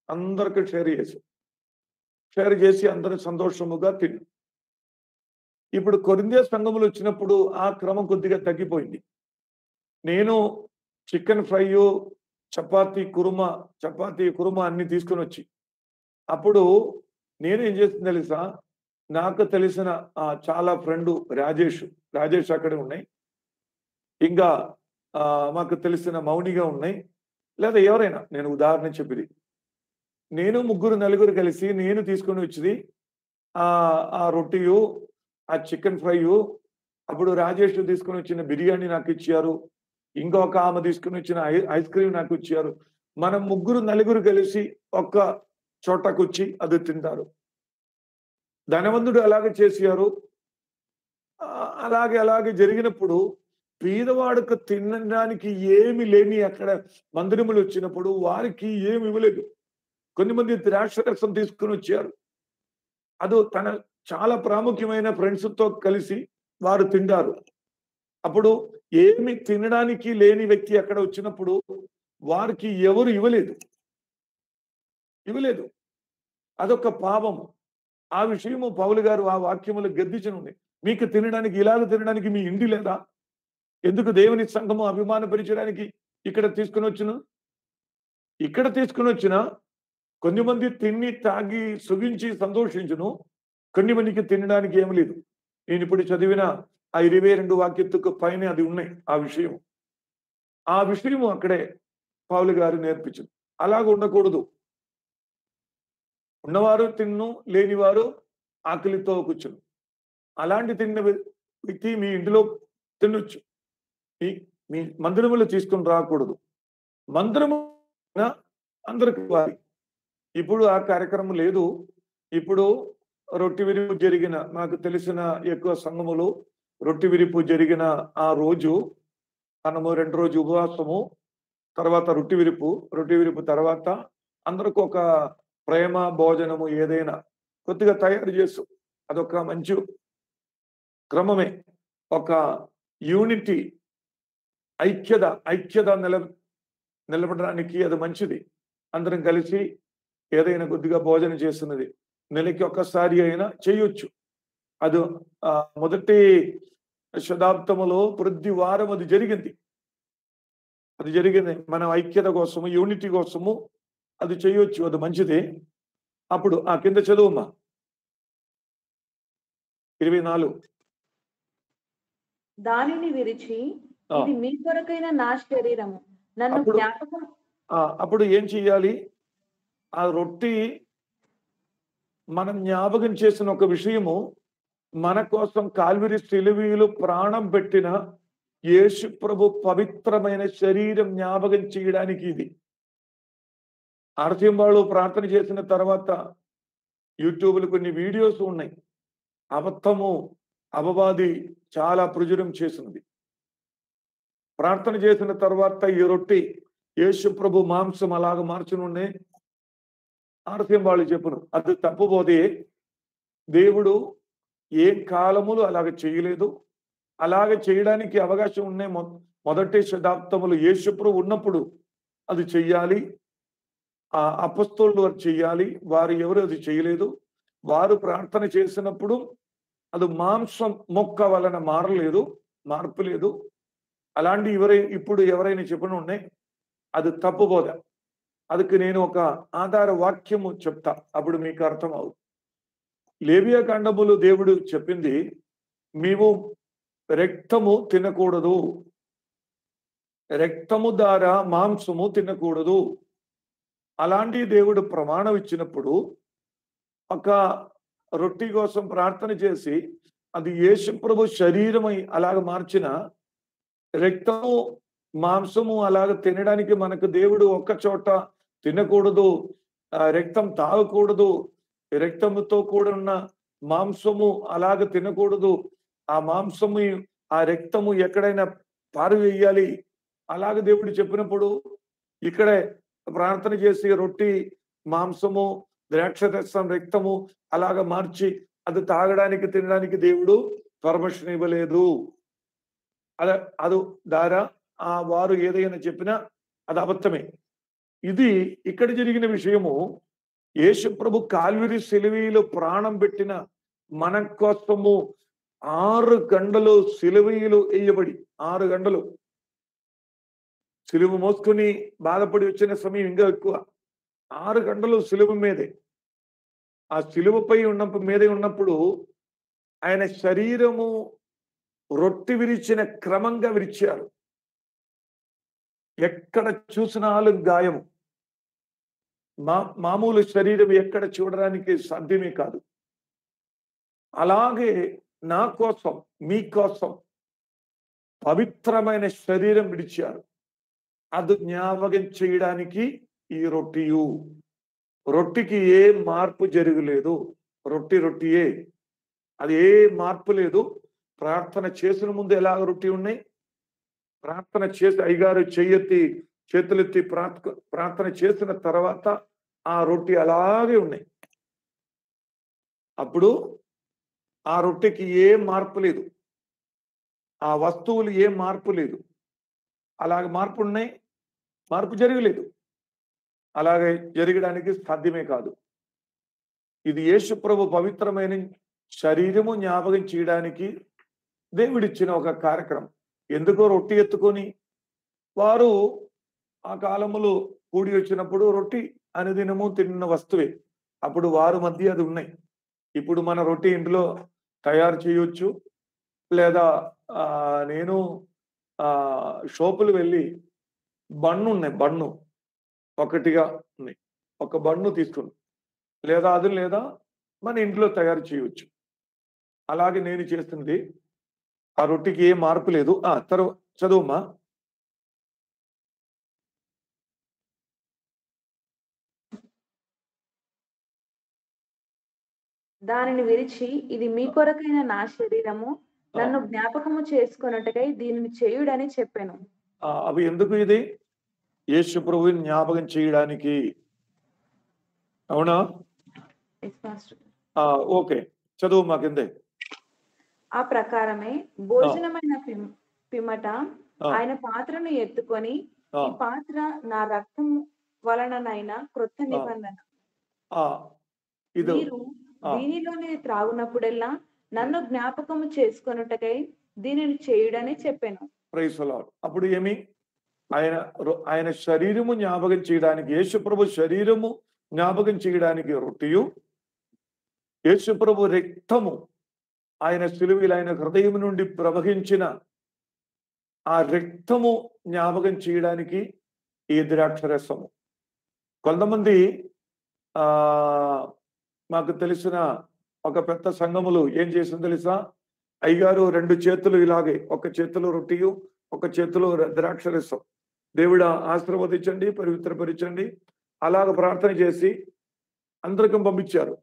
అందరూ సంతోషముగా తిను. ఇప్పుడు కొరింథీ సంఘములు వచ్చినప్పుడు ఆ క్రమం కొద్దిగా తగ్గిపోయింది. నేను చికెన్ ఫ్రై, చపాతీ కుర్మా అన్ని తీసుకుని వచ్చి, అప్పుడు నేనేం చేస్తుంది తెలుసా, నాకు తెలిసిన చాలా ఫ్రెండు రాజేష్ అక్కడే ఉన్నాయి, ఇంకా మాకు తెలిసిన మౌనిగా ఉన్నాయి, లేదా ఎవరైనా, నేను ఉదాహరణ చెప్పిది, నేను 3-4 కలిసి నేను తీసుకొని వచ్చింది ఆ రొట్టెయు, ఆ చికెన్ ఫ్రై, అప్పుడు రాజేష్ తీసుకొని వచ్చిన బిర్యానీ నాకు ఇచ్చారు, ఇంకొక ఆమె తీసుకుని వచ్చిన ఐస్ క్రీమ్ నాకు ఇచ్చారు. మనం 3-4 కలిసి ఒక్క చోటకొచ్చి అది తింటారు. ధనవంతుడు అలాగే చేశారు. అలాగే జరిగినప్పుడు పేదవాడుకు తినడానికి ఏమి లేని అక్కడ మందిరములు వచ్చినప్పుడు వారికి ఏమి ఇవ్వలేదు. కొంతమంది ద్రాక్షరసం తీసుకుని వచ్చారు. అది తన చాలా ప్రాముఖ్యమైన ఫ్రెండ్స్తో కలిసి వారు తింటారు. అప్పుడు ఏమి తినడానికి లేని వ్యక్తి అక్కడ వచ్చినప్పుడు వారికి ఎవరు ఇవ్వలేదు. అదొక పాపము. ఆ విషయము పౌలు గారు ఆ వాక్యములు గద్దించనుంది. మీకు ఇలాగ తినడానికి మీ ఇంటి లేదా? ఎందుకు దేవుని సంఘము అభిమానపరచడానికి ఇక్కడ తీసుకుని వచ్చిన కొంతమంది తిని తాగి సుగించి సంతోషించును, కొన్ని మందికి తినడానికి ఏమి లేదు. నేను ఇప్పుడు చదివిన ఆ 22 వాక్యత్తుకు పైన అది ఉన్నాయి. ఆ విషయము అక్కడే పౌలు గారు నేర్పించింది. అలాగ ఉండకూడదు. ఉన్నవారు తిన్ను, లేనివారు ఆకలితో కూర్చును. అలాంటి తిన్న వ్యక్తి మీ ఇంటిలో తినొచ్చు, మీ మందిరములు తీసుకుని రాకూడదు. మందిరము అందరికి ఇవ్వాలి. ఇప్పుడు ఆ కార్యక్రమం లేదు. ఇప్పుడు రొట్టె విరుపు జరిగిన, నాకు తెలిసిన ఎక్కువ సంఘములు రొట్టె విరుపు జరిగిన ఆ రోజు మనము 2 రోజు ఉపవాసము, తర్వాత రొట్టె విరుపు తర్వాత అందరికి ఒక ప్రేమ భోజనము ఏదైనా కొద్దిగా తయారు చేసు. అదొక మంచి క్రమమే. ఒక యూనిటీ, ఐక్యత నిలబడడానికి అది మంచిది. అందరం కలిసి ఏదైనా కొద్దిగా భోజనం చేస్తున్నది నెలకి ఒక్కసారి అయినా చేయొచ్చు. అది మొదటి శతాబ్దములో ప్రతి వారం అది జరిగింది. మన ఐక్యత కోసము, యూనిటీ కోసము అది చేయొచ్చు. అది మంచిదే. అప్పుడు ఆ కింద చదువుమ్మా 24. దానిని విరిచి, ఇది మీ కొరకైన నా శరీరము, నన్ను జ్ఞాపకం. అప్పుడు ఏం చెయ్యాలి? ఆ రొట్టె మనం జ్ఞాపకం చేసిన ఒక విషయము, మన కోసం కాల్వరి సిలువలో ప్రాణం పెట్టిన యేసు ప్రభు పవిత్రమైన శరీరం జ్ఞాపకం చేయడానికి ఇది. ఆర్సీఎం వాళ్ళు ప్రార్థన చేసిన తర్వాత యూట్యూబ్లో కొన్ని వీడియోస్ ఉన్నాయి. అబద్ధము అపవాది చాలా ప్రచురం చేసింది. ప్రార్థన చేసిన తర్వాత ఈ రొట్టె యేసు ప్రభు మాంసం అలాగ మార్చునుండే ఆర్సీఎం వాళ్ళు చెప్పును. అది తప్పుపోతే దేవుడు ఏ కాలములు అలాగ చేయలేదు. అలాగ చేయడానికి అవకాశం ఉన్నాయి. మొదటి శతాబ్దములు యేసు ప్రభు ఉన్నప్పుడు అది చెయ్యాలి. ఆ అపొస్తలులు వారు చెయ్యాలి. వారు ఎవరు అది చేయలేదు. వారు ప్రార్థన చేసినప్పుడు అది మాంసం మొక్క వలన మారలేదు, మార్పు లేదు. అలాంటి ఇప్పుడు ఎవరైనా చెప్పను ఉన్నాయి, అది తప్పుబోధ. அதுக்கு నేను ఒక ఆధార వాక్యము చెప్తా, అప్పుడు మీకు అర్థం అవుతుంది. లేవియా కాండములు దేవుడు చెప్పింది, మేము రక్తము తినకూడదు, రక్తము ద్వారా మాంసము తినకూడదు. అలాంటి దేవుడు ప్రమాణం ఇచ్చినప్పుడు ఒక రొట్టె కోసం ప్రార్థన చేసి అది యేసు ప్రభు శరీరమై అలాగ మార్చిన రక్తము మాంసము అలాగ తినడానికి మనకు దేవుడు ఒక్క చోట తినకూడదు, రక్తం తాగకూడదు, రక్తముతో కూడిన మాంసము అలాగ తినకూడదు, ఆ మాంసము ఆ రక్తము ఎక్కడైనా పారవేయాలి అలాగ దేవుడు చెప్పినప్పుడు ఇక్కడే ప్రార్థన చేసి రొట్టె మాంసము ద్రాక్షరసం రక్తము అలాగ మార్చి అది తాగడానికి తినడానికి దేవుడు పర్మిషన్ ఇవ్వలేదు. అది ద్వారా వారు ఏదైనా చెప్పినా అది అబద్ధమే. ఇది ఇక్కడ జరిగిన విషయము. యేసు ప్రభు కాల్వరి సిలువలో ప్రాణం పెట్టిన మన కోసము 6 గంటలు సిలువలో వేయబడి 6 గంటలు సిలువ మోసుకొని బాధపడి వచ్చిన సమయం ఇంకా ఎక్కువ. 6 గంటలు సిలువ మీదే, ఆ సిలువపై మీదే ఉన్నప్పుడు ఆయన శరీరము రొట్టె విరిచిన క్రమంగా విరిచారు. ఎక్కడ చూసినాలు గాయము. మామూలు శరీరం ఎక్కడ చూడడానికి సాధ్యమే కాదు. అలాగే నా కోసం మీకోసం పవిత్రమైన శరీరం విడిచారు. అది జ్ఞాపకం చేయడానికి ఈ రొట్టెకి ఏ మార్పు జరగలేదు. రొట్టెయే, అది ఏ మార్పు లేదు. ప్రార్థన చేసిన ముందు ఎలాగ రొట్టె ఉన్నాయి, ప్రార్థన చేసి అయ్యగారు చేతులెత్తి ప్రార్థన చేసిన తర్వాత ఆ రొట్టె అలాగే ఉన్నాయి. అప్పుడు ఆ రొట్టెకి ఏ మార్పు లేదు, ఆ వస్తువులు ఏ మార్పు లేదు. అలాగే మార్పు ఉన్నాయి, మార్పు జరగలేదు. అలాగే జరగడానికి సాధ్యమే కాదు. ఇది యేసు ప్రభు పవిత్రమైన శరీరము జ్ఞాపకం చేయడానికి దేవుడిచ్చిన ఒక కార్యక్రమం. ఎందుకో రొట్టె ఎత్తుకొని వారు ఆ కాలములో కూడి వచ్చినప్పుడు రొట్టె అనుదినము తిన్న వస్తువే. అప్పుడు వారి మధ్య అది ఉన్నాయి. ఇప్పుడు మన రొట్టె ఇంట్లో తయారు చేయొచ్చు. లేదా నేను షాపులు వెళ్ళి బన్ను ఒకటిగా ఉన్నాయి, ఒక బన్ను తీసుకుని లేదా మన ఇంట్లో తయారు చేయవచ్చు. అలాగే నేను చేస్తుంది. ఆ రొట్టెకి ఏ మార్పు లేదు. తర్వాత చదువుమా. దానిని విరిచి, ఇది మీ కొరకైన నా శరీరము, నన్ను జ్ఞాపకము చేసుకొనుటకై దీనిని చేయుడని చెప్పాను. అవి ఎందుకు? ఇది యేసు ప్రభువుని జ్ఞాపకం చేయడానికి. అవునా? ఓకే, చదువు మా కిందే. ఆ ప్రకారమే భోజనమైన పిమ్మట ఆయన పాత్రను ఎత్తుకొని, ఈ పాత్ర నా రక్తం వలననైన క్రొత్త నిబంధన. మీరు దీనిలోనే త్రాగునప్పుడెల్లా నన్ను జ్ఞాపకము చేసుకొనుటకై దీనిని చేయుడని చెప్పాను. Praise the Lord. అప్పుడు ఏమి? ఆయన శరీరము జ్ఞాపకం చేయడానికి, యేసు ప్రభు శరీరము జ్ఞాపకం చేయడానికి రొట్టెయు, యేసు ప్రభు రక్తము ఆయన సిలువలో ఆయన హృదయం నుండి ప్రవహించిన ఆ రక్తము జ్ఞాపకం చేయడానికి ఈ ద్రాక్షరసము. కొంతమంది మాకు తెలిసిన ఒక పెద్ద సంఘములు ఏం చేసింది తెలుసా? అయ్యగారు 2 చేతులు ఇలాగే, ఒక చేతిలో రొట్టియు ఒక చేతిలో ద్రాక్షరసం, దేవుడా ఆశీర్వదించండి, పవిత్రపరచండి, అలాగ ప్రార్థన చేసి అందరికీ పంపించారు.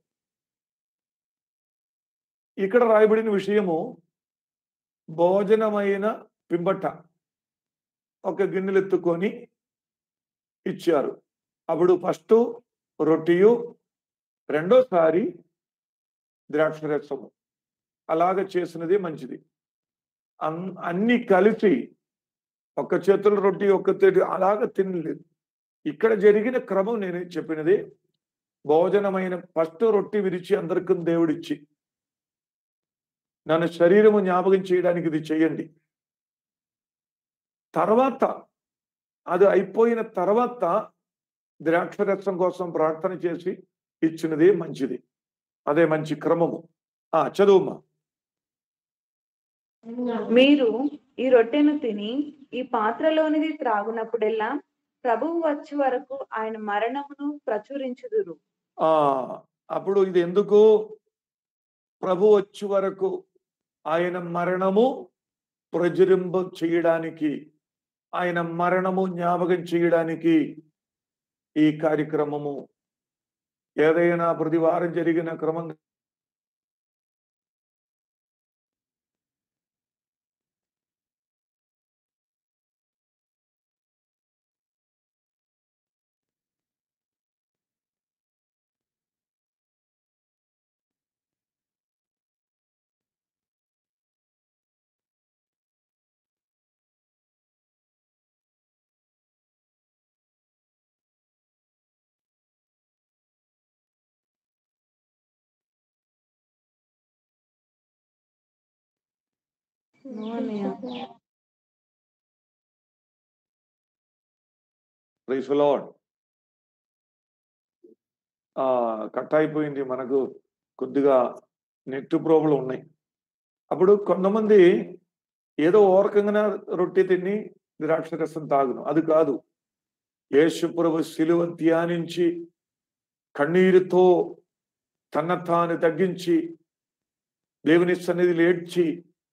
ఇక్కడ రాయబడిన విషయము, భోజనమైన పింబట ఒక గిన్నెలు ఎత్తుకొని ఇచ్చారు. అప్పుడు ఫస్ట్ రొట్టియు, రెండోసారి ద్రాక్షరసము. అలాగ చేసినది మంచిది. అన్ని కలిసి ఒక చేతుల రొట్టి ఒక అలాగ తినలేదు. ఇక్కడ జరిగిన క్రమం నేను చెప్పినది, భోజనమైన ఫస్ట్ రొట్టి విరిచి అందరికీ దేవుడిచ్చి, నన్ను శరీరము జ్ఞాపకం చేయడానికి ఇది చేయండి. తర్వాత అది అయిపోయిన తర్వాత ద్రాక్షరసం కోసం ప్రార్థన చేసి ఇచ్చినది మంచిది. అదే మంచి క్రమము. చదువుమా. మీరు ఈ రొట్టెను తిని ఈ పాత్రలోనిది త్రాగునప్పుడెల్లా ప్రభువు వచ్చే వరకు ఆయన మరణమును ప్రచురించుదురు. అప్పుడు ఇది ఎందుకు? ప్రభు వచ్చే వరకు ఆయన మరణము ప్రచురింప చేయడానికి, ఆయన మరణము జ్ఞాపకం చేయడానికి ఈ కార్యక్రమము. ఏదైనా ప్రతి వారం జరిగిన క్రమంగా ప్రైజ్ ది లార్డ్. కట్ అయిపోయింది, మనకు కొద్దిగా నెట్ ప్రాబ్లం ఉన్నాయి. అప్పుడు కొంతమంది ఏదో ఓరకంగా రొట్టె తిని ద్రాక్షరసం తాగును. అది కాదు. యేసు ప్రభు శిలువ ధ్యానించి కన్నీరుతో తన తాను తగ్గించి దేవుని సన్నిధిలో ఏడ్చి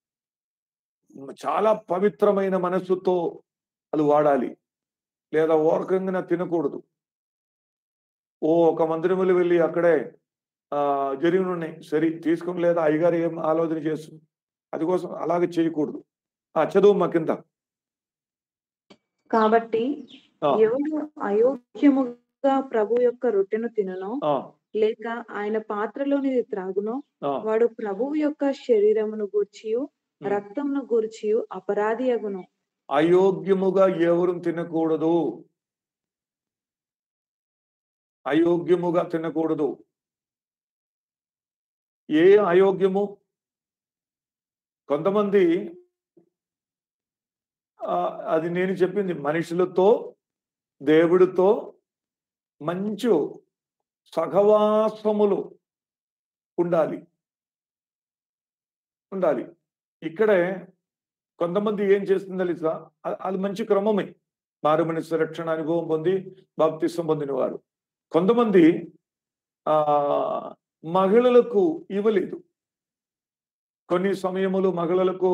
చాలా పవిత్రమైన మనస్సుతో అది వాడాలి. లేదా ఓరకంగా తినకూడదు. ఒక మందిరములు వెళ్ళి అక్కడే జరిగిన ఉన్నాయి, సరే తీసుకుని, లేదా అయ్యగారు ఏం ఆలోచన చేస్తుంది, అది కోసం అలాగే చేయకూడదు. చదువు మా కింద. కాబట్టి ఎవడు అయోగ్యముగా ప్రభు యొక్క రొట్టెను తిననో లేక ఆయన పాత్రలోనిది త్రాగునో వాడు ప్రభువు యొక్క శరీరమును గూర్చియు రక్తమును గూర్చియు అపరాధి అగును. అయోగ్యముగా ఎవరు తినకూడదు. అయోగ్యముగా తినకూడదు. ఏ అయోగ్యము? కొంతమంది అది నేను చెప్పింది, మనుషులతో దేవుడితో మంచు సహవాసములు ఉండాలి. ఇక్కడే కొంతమంది ఏం చేస్తుంది తెలుసా? అది మంచి క్రమమే. మారుమనస్సు రక్షణ అనుభవం పొంది బాప్తిసం పొందిన వారు. కొంతమంది మహిళలకు ఇవ్వలేదు. కొన్ని సమయములు మహిళలకు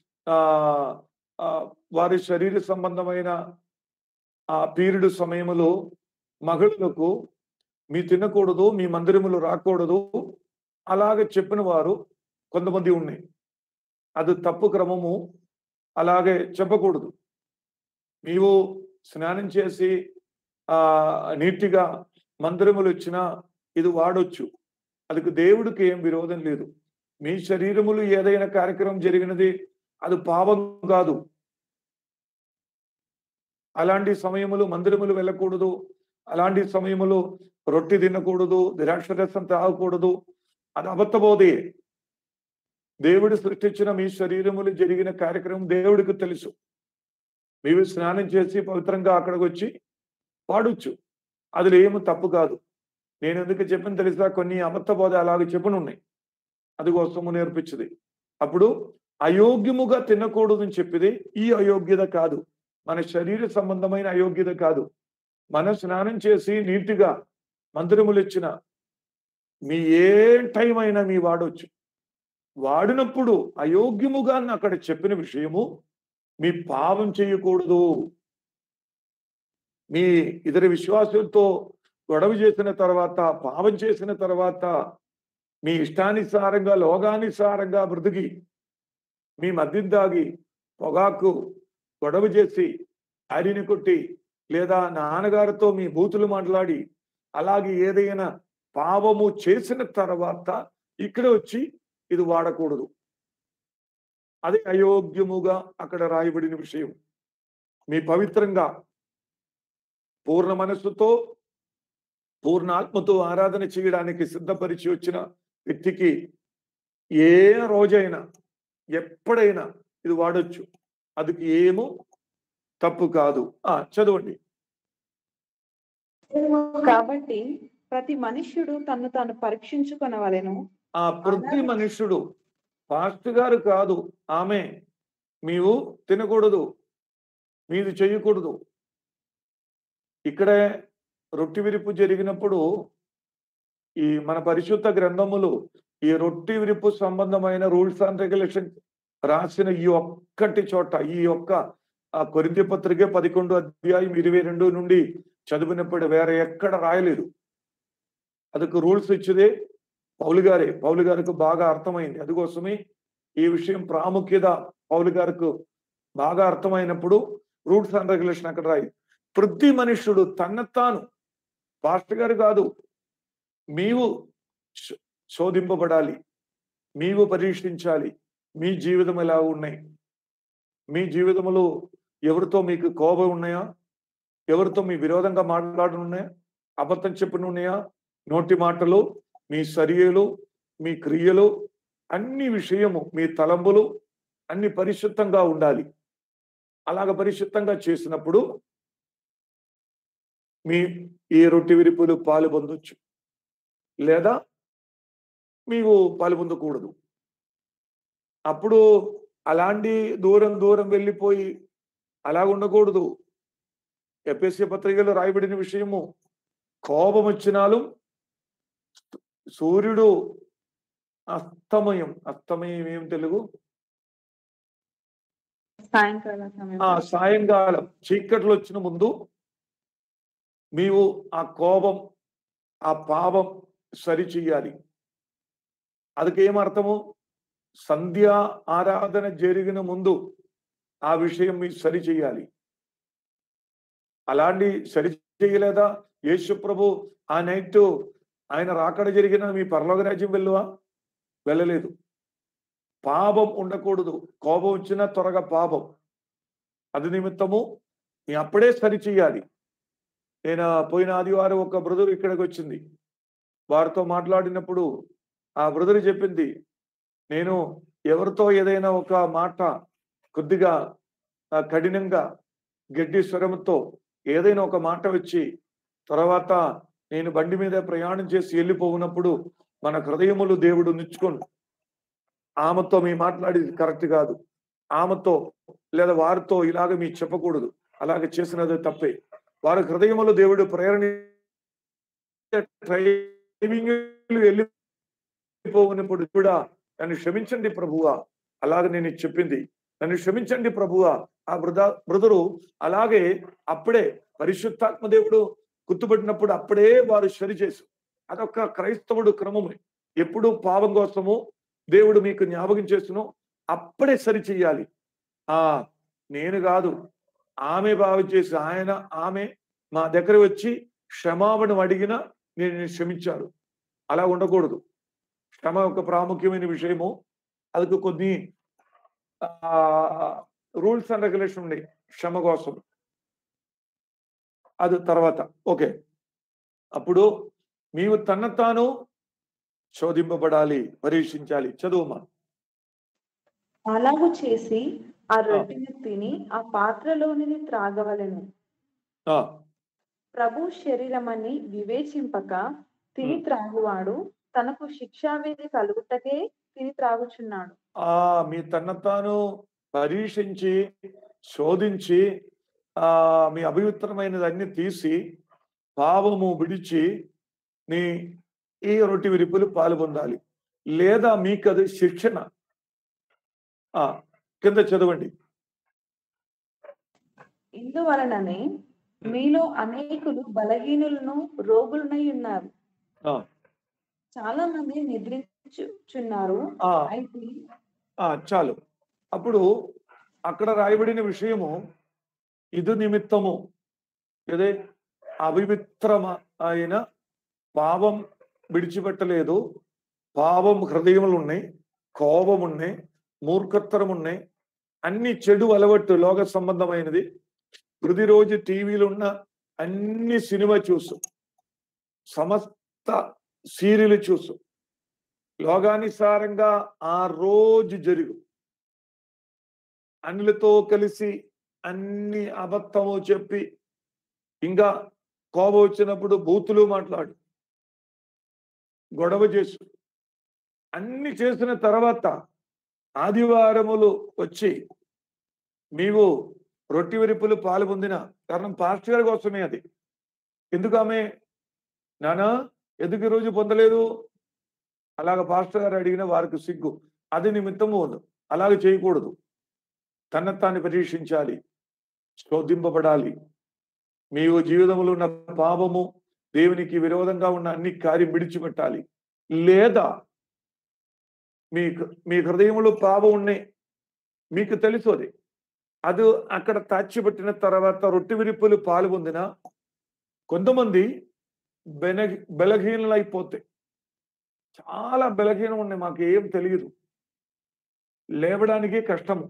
వారి శరీర సంబంధమైన పీరియడ్ సమయములో మహిళలకు మీ తినకూడదు, మీ మందిరములు రాకూడదు అలాగే చెప్పిన వారు కొంతమంది ఉన్నాయి. అది తప్పు క్రమము. అలాగే చెప్పకూడదు. నీవు స్నానం చేసి నీటిగా మందిరములు వచ్చినా ఇది వాడొచ్చు. అది దేవుడికి ఏం విరోధం లేదు. మీ శరీరములు ఏదైనా కార్యక్రమం జరిగినది అది పాపం కాదు. అలాంటి సమయములు మందిరములు వెళ్ళకూడదు. అలాంటి సమయములు రొట్టె తినకూడదు, ద్రాక్షరసం తాగకూడదు. అది అబద్ధబోధే. దేవుడు సృష్టించిన మీ శరీరములు జరిగిన కార్యక్రమం దేవుడికి తెలుసు. మీరు స్నానం చేసి పవిత్రంగా అక్కడికి వచ్చి వాడొచ్చు. అందులో ఏమి తప్పు కాదు. నేను ఎందుకు చెప్పిన తెలుసా? కొన్ని అబద్ధ బోధ అలాగే చెప్పునున్నాయి. అది కోసము నేర్పించింది. అప్పుడు అయోగ్యముగా తినకూడదని చెప్పిది ఈ అయోగ్యత కాదు. మన శరీర సంబంధమైన అయోగ్యత కాదు. మన స్నానం చేసి నీటిగా మందిరములు ఇచ్చిన మీ ఏ టైం అయినా మీ వాడవచ్చు. వాడినప్పుడు అయోగ్యముగా అక్కడ చెప్పిన విషయము, మీ పాపం చేయకూడదు. మీ ఇతర విశ్వాసులతో గొడవ చేసిన తర్వాత, పాపం చేసిన తర్వాత, మీ ఇష్టానుసారంగా లోకానుసారంగా బ్రతికి, మీ మద్యం తాగి, పొగాకు గొడవ చేసి, భార్యని కొట్టి, లేదా నాన్నగారితో మీ బూతులు మాట్లాడి, అలాగే ఏదైనా పాపము చేసిన తర్వాత ఇక్కడ వచ్చి ఇది వాడకూడదు. అది అయోగ్యముగా అక్కడ రాయబడిన విషయం. మీ పవిత్రంగా పూర్ణ మనస్సుతో, పూర్ణ ఆత్మతో ఆరాధన చేయడానికి సిద్ధపరిచి వచ్చిన వ్యక్తికి ఏ రోజైనా, ఎప్పుడైనా ఇది వాడొచ్చు. అది ఏమో తప్పు కాదు. చదవండి. కాబట్టి ప్రతి మనుష్యుడు తను తాను పరీక్షించుకొనవలెను. ప్రతి మనుష్యుడు, పాస్టర్ గారు కాదు, ఆమె నీవు తినకూడదు, మీది చేయకూడదు. ఇక్కడే రొట్టె విరుపు జరిగినప్పుడు ఈ మన పరిశుద్ధ గ్రంథములు ఈ రొట్టె విరుపు సంబంధమైన రూల్స్ అండ్ రెగ్యులేషన్ రాసిన ఈ ఒక్కటి చోట, ఈ ఒక్క కొరింథీ పత్రిక 11 అధ్యాయం 22 నుండి చదివినప్పుడు వేరే ఎక్కడ రాయలేదు. అదొక రూల్స్ ఇచ్చేదే పౌలు గారే. పౌలు గారికి బాగా అర్థమైంది. అందుకోసమే ఈ విషయం ప్రాముఖ్యత పౌలు గారికి బాగా అర్థమైనప్పుడు రూల్స్ అండ్ రెగ్యులేషన్ అక్కడ రాయి. ప్రతి మనుష్యుడు తాను, పాస్టర్ గారు కాదు, నీవు శోధింపబడాలి, నీవు పరీక్షించాలి. మీ జీవితం ఎలా ఉన్నాయి? మీ జీవితంలో ఎవరితో మీకు కోపం ఉన్నాయా? ఎవరితో మీ విరోధంగా మాట్లాడనున్నాయా? అబద్ధం చెప్పనున్నాయా? నోటి మాటలు, మీ చర్యలు, మీ క్రియలు, అన్ని విషయము, మీ తలంపులు అన్ని పరిశుద్ధంగా ఉండాలి. అలాగ పరిశుద్ధంగా చేసినప్పుడు మీ ఈ రొట్టె విరుపులు పాలు పొందొచ్చు, లేదా మీకు పాలు పొందకూడదు. అప్పుడు అలాంటి దూరం వెళ్ళిపోయి అలా ఉండకూడదు. ఎఫెసీ పత్రికలో రాయబడిన విషయము, కోపం వచ్చినాలు సూర్యుడు అస్తమయం ఏం తెలుగు? సాయంకాలం చీకట్లు వచ్చిన ముందు నీవు ఆ కోపం, ఆ పాపం సరి చెయ్యాలి. అదికేమర్థము? సంధ్యా ఆరాధన జరిగిన ముందు ఆ విషయం మీరు సరి చెయ్యాలి. అలాంటి సరి చేయలేదా? యేసు ప్రభు ఆ నైట్ ఆయన రాకడ జరిగిన మీ పరలోక రాజ్యం వెళ్ళలేదు. పాపం ఉండకూడదు. కోపం వచ్చినా త్వరగా పాపం. అది నిమిత్తము నీ అప్పుడే సరి చెయ్యాలి. నేను పోయిన ఆదివారం ఒక బ్రదర్ ఇక్కడికి వచ్చింది. వారితో మాట్లాడినప్పుడు ఆ బ్రదర్ చెప్పింది, నేను ఎవరితో ఏదైనా ఒక మాట కొద్దిగా కఠినంగా గడ్డి స్వరంతో ఏదైనా ఒక మాట వచ్చి తర్వాత నేను బండి మీద ప్రయాణం చేసి వెళ్ళిపోయినప్పుడు మన హృదయములు దేవుడు నిచ్చుకొని ఆమెతో మీ మాట్లాడేది కరెక్ట్ కాదు, ఆమెతో లేదా వారితో ఇలాగ మీ చెప్పకూడదు, అలాగే చేసినది తప్పే. వారి హృదయములు దేవుడు ప్రేరణ వెళ్ళిపోయినప్పుడు కూడా నన్ను క్షమించండి ప్రభువా, అలాగే నేను చెప్పింది, నన్ను క్షమించండి ప్రభువా. ఆ బ్రదరు అలాగే అప్పుడే పరిశుద్ధాత్మ దేవుడు గుర్తుపట్టినప్పుడు అప్పుడే వారు సరి చేసు. అదొక క్రైస్తవుడు క్రమము. ఎప్పుడు పాపం కోసము దేవుడు మీకు జ్ఞాపకం చేస్తును, అప్పుడే సరి చెయ్యాలి. నేను కాదు, ఆమె భావం చేసి ఆమె మా దగ్గర వచ్చి క్షమాపణ అడిగినా నేను క్షమించారు. అలా ఉండకూడదు. క్షమ ఒక ప్రాముఖ్యమైన విషయము. అది కొన్ని రూల్స్ అండ్ రెగ్యులేషన్ ఉన్నాయి క్షమ కోసం. అది తర్వాత ఓకే. అప్పుడు నీవు తాను శోధింపబడాలి, పరీక్షించాలి. చదువుమా. అలాగూ చేసి ఆ రొట్టెని తిని ఆ పాత్రలోనిది త్రాగవలెను. ప్రభు శరీరమని వివేచింపక తిని త్రాగువాడు తనకు శిక్షావేది కలుగుటకే తిని త్రాగుచున్నాడు. మీ తాను పరీక్షించి శోధించి మీ అపవిత్రమైనదన్నీ తీసి పాపము విడిచి నీ ఈ రొట్టె విరుపులు పాల్పొందాలి, లేదా మీకు అది శిక్షణ. కింద చదవండి. ఇందువలననే మీలో అనేకులు బలహీనులను రోగులనై ఉన్నారు, చాలా మంది నిద్రించుచున్నారు. అయితే చాలు. అప్పుడు అక్కడ రాయబడిన విషయము ఇది నిమిత్తము, అదే అపవిత్రమ అయిన పాపం విడిచిపెట్టలేదు, పాపం హృదయములు ఉన్నాయి, కోపం ఉన్నాయి, మూర్ఖత్తరం ఉన్నాయి, అన్ని చెడు అలవాటు లోక సంబంధమైనది. ప్రతిరోజు టీవీలో ఉన్న అన్ని సినిమా చూసు, సమస్త సీరియల్ చూసు, లోకానుసారంగా ఆ రోజు జరుగు, అన్నిలతో కలిసి అన్ని అబద్ధము చెప్పి, ఇంకా కోపం వచ్చినప్పుడు బూతులు మాట్లాడు, గొడవ చేసు, అన్ని చేసిన తర్వాత ఆదివారములు వచ్చి నీవు రొట్టె విరుపులు పాల్పొందిన కారణం పాస్టర్ గారి కోసమే. అది ఎందుకు ఆమె నానా ఎందుకు ఈరోజు పొందలేదు అలాగ పాస్టర్ గారు అడిగిన వారికి సిగ్గు, అది నిమిత్తము అలాగ చేయకూడదు. తాన్ని పరీక్షించాలి, శోధింపబడాలి. మీ జీవితంలో ఉన్న పాపము, దేవునికి విరోధంగా ఉన్న అన్ని కార్యం విడిచిపెట్టాలి. లేదా మీ హృదయంలో పాపం ఉన్నాయి, మీకు తెలుసు అది అక్కడ తాచిపెట్టిన తర్వాత రొట్టె విరుపులు పాల్పొందిన కొంతమంది బలహీనలైపోతే, చాలా బలహీనం ఉన్నాయి, మాకు ఏం తెలియదు, లేవడానికి కష్టము.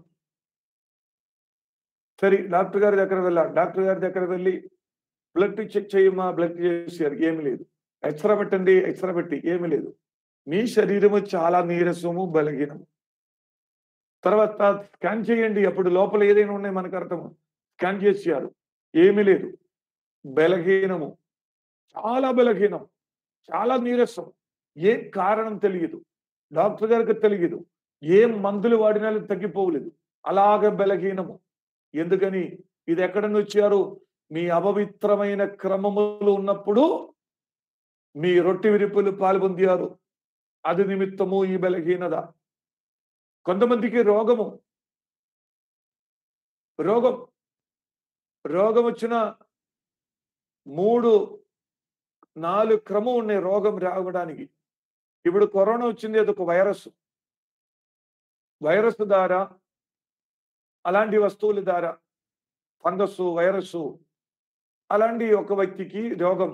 సరే డాక్టర్ గారి దగ్గర వెళ్ళాలి, డాక్టర్ గారి దగ్గర వెళ్ళి బ్లడ్ చెక్ చేయమా, బ్లడ్ చేశారు, ఏమి లేదు. ఎక్స్రా పెట్టండి, ఎక్స్రా పెట్టి ఏమి లేదు. మీ శరీరము చాలా నీరసము, బలహీనము. తర్వాత స్కాన్ చేయండి, అప్పుడు లోపల ఏదైనా ఉన్నాయి మనకు అర్థము. స్కాన్ చేశారు, ఏమీ లేదు, బలహీనము, చాలా బలహీనం, చాలా నీరసం. ఏం కారణం తెలియదు, డాక్టర్ గారికి తెలియదు, ఏం మందులు వాడినా తగ్గిపోలేదు, అలాగ బలహీనము. ఎందుకని? ఇది ఎక్కడ నుంచి వచ్చారు? మీ అపవిత్రమైన క్రమములు ఉన్నప్పుడు మీ రొట్టె విరుపులు పాల్పొందారు, అది నిమిత్తము ఈ బలహీనత. కొంతమందికి రోగం వచ్చిన 3-4 క్రమం ఉన్నాయి రోగం రావడానికి. ఇప్పుడు కరోనా వచ్చింది, అదొక వైరస్ ద్వారా, అలాంటి వస్తువుల ద్వారా, ఫంగస్, వైరస్, అలాంటి ఒక వ్యక్తికి రోగం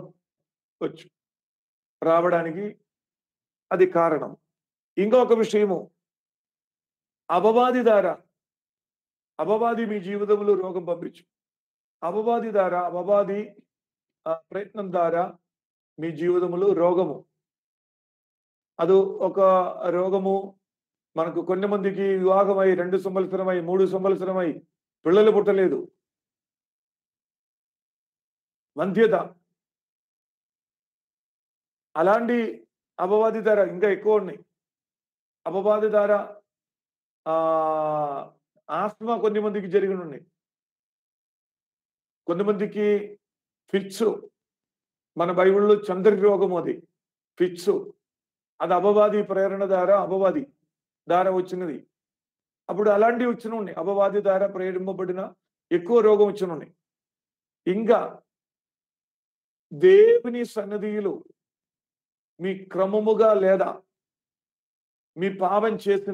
రావడానికి అది కారణం. ఇంకొక విషయము, అపవాది ద్వారా, అపవాది మీ జీవితంలో రోగం పంపించు, అపవాది ద్వారా, అపవాది ప్రయత్నం ద్వారా మీ జీవితంలో రోగము, అది ఒక రోగము. మనకు కొన్ని మందికి వివాహమై 2 సంవత్సరమై 3 సంవత్సరమై పిల్లలు పుట్టలేదు, వంధ్యత. అలాంటి అపవాది ద్వారా ఇంకా ఎక్కువ ఉన్నాయి. అపవాది ద్వారా ఆస్మా కొన్ని మందికి జరిగి ఉన్నాయి, కొంతమందికి ఫిట్స్, మన బైబిల్లో చంద్ర రోగం, అది ఫిట్స్, అది అపవాది ప్రేరణ ద్వారా, అపవాది ద్వారా వచ్చినది. అప్పుడు అలాంటివి వచ్చిన ఉన్నాయి, అపవాది ద్వారా ప్రేరింపబడిన ఎక్కువ రోగం వచ్చిన ఉన్నాయి. ఇంకా దేవుని సన్నిధిలో మీ క్రమముగా లేదా మీ పాపం చేసిన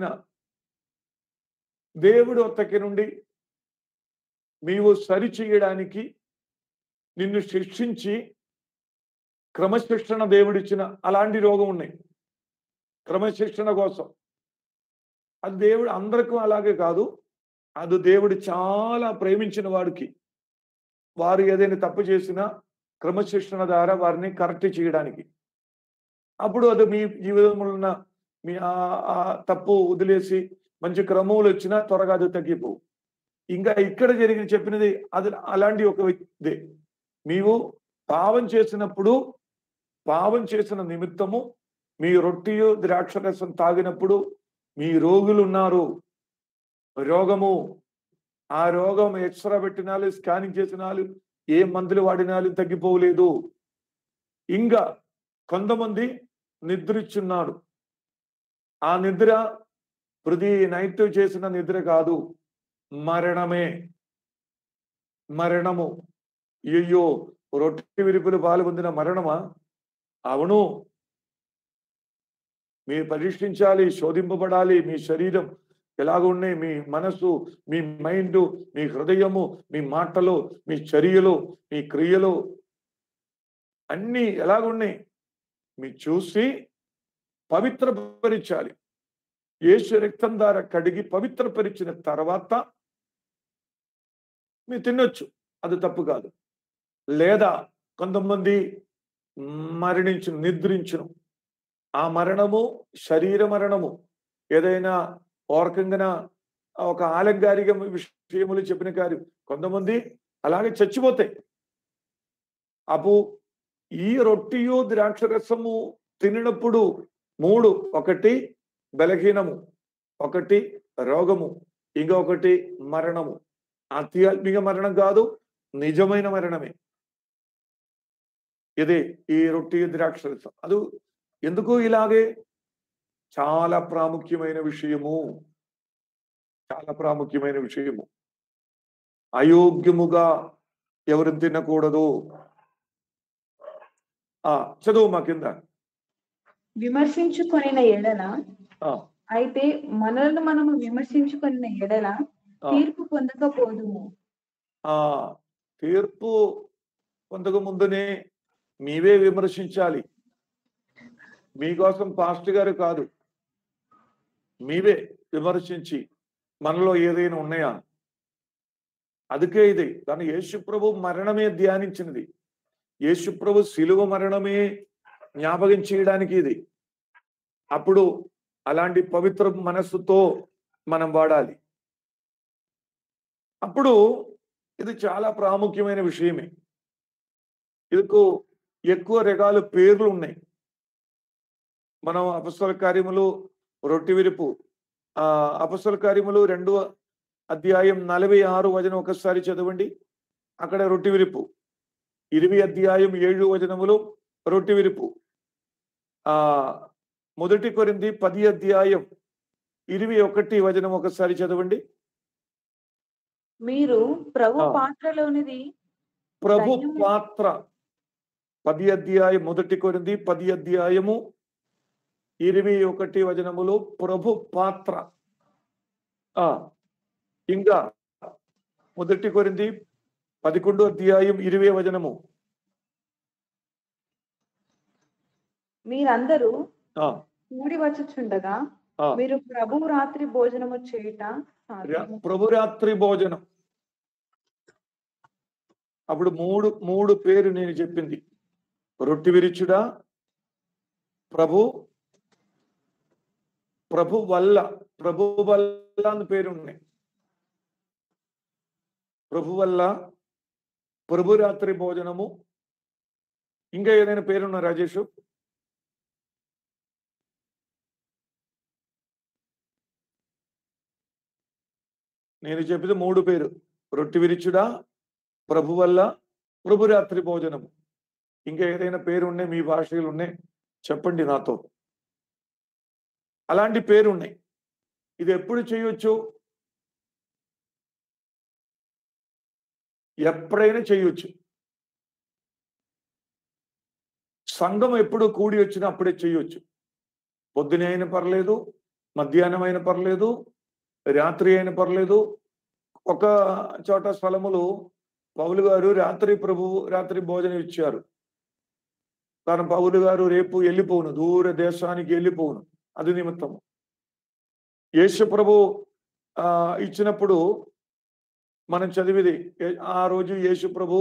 దేవుడు ఒత్తకి నుండి నీవు సరి చేయడానికి నిన్ను శిక్షించి క్రమశిక్షణ దేవుడిచ్చిన అలాంటి రోగం ఉన్నాయి, క్రమశిక్షణ కోసం. అది దేవుడు అందరికీ అలాగే కాదు, అది దేవుడు చాలా ప్రేమించిన వాడికి, వారు ఏదైనా తప్పు చేసినా క్రమశిక్షణ ద్వారా వారిని కరెక్ట్ చేయడానికి. అప్పుడు అది మీ జీవితంలో ఉన్న మీ తప్పు వదిలేసి మంచి క్రమములు వచ్చినా త్వరగా అది తగ్గిపోవు. ఇంకా ఇక్కడ చెప్పినది అది అలాంటి ఒక వ్యక్తి. నీవు పాపం చేసినప్పుడు, పాపం చేసిన నిమిత్తము మీ రొట్టెయు ద్రాక్షరసం తాగినప్పుడు మీ రోగులు ఉన్నారు, రోగము, ఆ రోగం ఎక్స్రా పెట్టినాలు, స్కానింగ్ చేసినాలు, ఏ మందులు వాడినాలు తగ్గిపోలేదు. ఇంకా కొంతమంది నిద్రిచున్నాడు. ఆ నిద్ర ప్రతి నైట్ చేసిన నిద్ర కాదు, మరణమే. మరణము. అయ్యో, రొట్టె విరుపులు పాలు పొందిన మరణమా? అవును. మీరు పరీక్షించాలి, శోధింపబడాలి. మీ శరీరం ఎలాగున్నాయి, మీ మనసు, మీ మైండ్, మీ హృదయము, మీ మాటలు, మీ చర్యలు, మీ క్రియలు అన్నీ ఎలాగున్నాయి మీరు చూసి పవిత్రపరిచాలి. యేసు రక్తం ద్వారా కడిగి పవిత్రపరిచిన తర్వాత మీరు తినొచ్చు, అది తప్పు కాదు. లేదా కొంతమంది నిద్రించును. ఆ మరణము శరీర మరణము. ఏదైనా ఓరకంగా ఒక ఆలంకారిక విషయములు చెప్పిన కార్యం కొంతమంది అలాగే చచ్చిపోతాయి. అప్పు ఈ రొట్టియు ద్రాక్షరసము తినినప్పుడు 3, ఒకటి బలహీనము, ఒకటి రోగము, ఇంకొకటి మరణము. ఆధ్యాత్మిక మరణం కాదు, నిజమైన మరణమే. ఇది ఈ రొట్టి ద్రాక్షరసం. అది ఎందుకు ఇలాగే? చాలా ప్రాముఖ్యమైన విషయము, చాలా ప్రాముఖ్యమైన విషయము. అయోగ్యముగా ఎవరు తినకూడదు. చదువు మా కింద. విమర్శించుకొనిన ఎడల, అయితే మనల్ని మనము విమర్శించుకొనిన ఎడల తీర్పు పొందకపోదుము. తీర్పు పొందక ముందునే మీవే విమర్శించాలి. మీకోసం పాస్టర్ గారు కాదు, మీవే విమర్శించి మనలో ఏదైనా ఉన్నాయా. అందుకే ఇది. కానీ యేసుప్రభు మరణమే ధ్యానించినది. యేసుప్రభు శిలువ మరణమే జ్ఞాపకం చేయడానికి ఇది. అప్పుడు అలాంటి పవిత్ర మనస్సుతో మనం వాడాలి. అప్పుడు ఇది చాలా ప్రాముఖ్యమైన విషయమే. ఇదికు ఎక్కువ రకాల పేర్లు ఉన్నాయి. మనం అపొస్తల కార్యములు రొట్టె విరుపు, అపొస్తల కార్యములు 2వ అధ్యాయం 46 వచనం ఒకసారి చదవండి. అక్కడ రొట్టె విరుపు. 20 అధ్యాయం 7 వచనములు రొట్టె విరుపు. 1 కొరింథీ 10 అధ్యాయం 21 వచనం ఒకసారి చదవండి. మీరు ప్రభు పాత్రలోనిది, ప్రభు పాత్ర. 10 అధ్యాయం 1 కొరింథీ 10 అధ్యాయము 21 వచనములు ప్రభు పాత్ర. ఇంకా 1 కొరింథీ 11 అధ్యాయం 20 వచనము. మీరందరూ కూడి వచ్చుచుండగా మీరు ప్రభు రాత్రి భోజనము చేయుట. ప్రభు రాత్రి భోజనం. అప్పుడు మూడు పేరు నేను చెప్పింది. రొట్టె విరుచుడా, ప్రభు వల్ల, ప్రభు వల్ల అని పేరు ఉన్నాయి. ప్రభు వల్ల, ప్రభు రాత్రి భోజనము, ఇంకా ఏదైనా పేరున్నా రాజేష్? నేను చెప్పింది 3 పేరు. రొట్టె విరుచుడా, ప్రభు వల్ల, ప్రభు రాత్రి భోజనము. ఇంకా ఏదైనా పేరు ఉన్నాయి, మీ భాషలు ఉన్నాయి చెప్పండి నాతో. అలాంటి పేరు ఉన్నాయి. ఇది ఎప్పుడు చేయొచ్చు? ఎప్పుడైనా చేయొచ్చు. సంఘం ఎప్పుడు కూడి వచ్చినా అప్పుడే చేయొచ్చు. పొద్దున అయినా పర్లేదు, మధ్యాహ్నం అయినా పర్లేదు, రాత్రి అయినా పర్లేదు. ఒక చోట స్థలములు పౌలు గారు రాత్రి భోజనం ఇచ్చారు. కారణం పౌలు గారు రేపు వెళ్ళిపోవును, దూర దేశానికి వెళ్ళిపోవును. అది నిమిత్తము యేసు ప్రభు ఇచ్చినప్పుడు మనం చదివిది. ఆ రోజు యేసు ప్రభు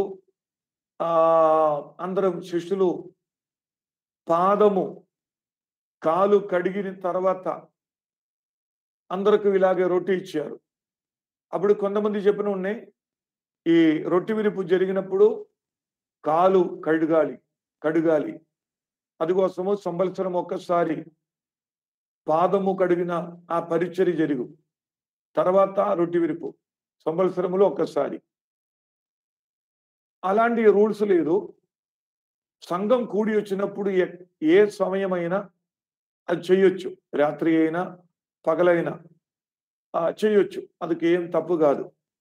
అందరం శిష్యులు పాదము కాలు కడిగిన తర్వాత అందరికి ఇలాగే రొట్టె ఇచ్చారు. అప్పుడు కొంతమంది చెప్పిన ఉన్నాయి, ఈ రొట్టె విరుపు జరిగినప్పుడు కాలు కడగాలి. అందుకోసము సంవత్సరం ఒక్కసారి పాదము కడిగిన ఆ పరిచర్య జరుగు, తర్వాత రొట్టె విరుపు సంవత్సరములో ఒక్కసారి. అలాంటి రూల్స్ లేదు. సంఘం కూడి వచ్చినప్పుడు ఏ సమయమైనా అది చేయొచ్చు. రాత్రి అయినా పగలైనా చేయొచ్చు. అదికి ఏం తప్పు కాదు.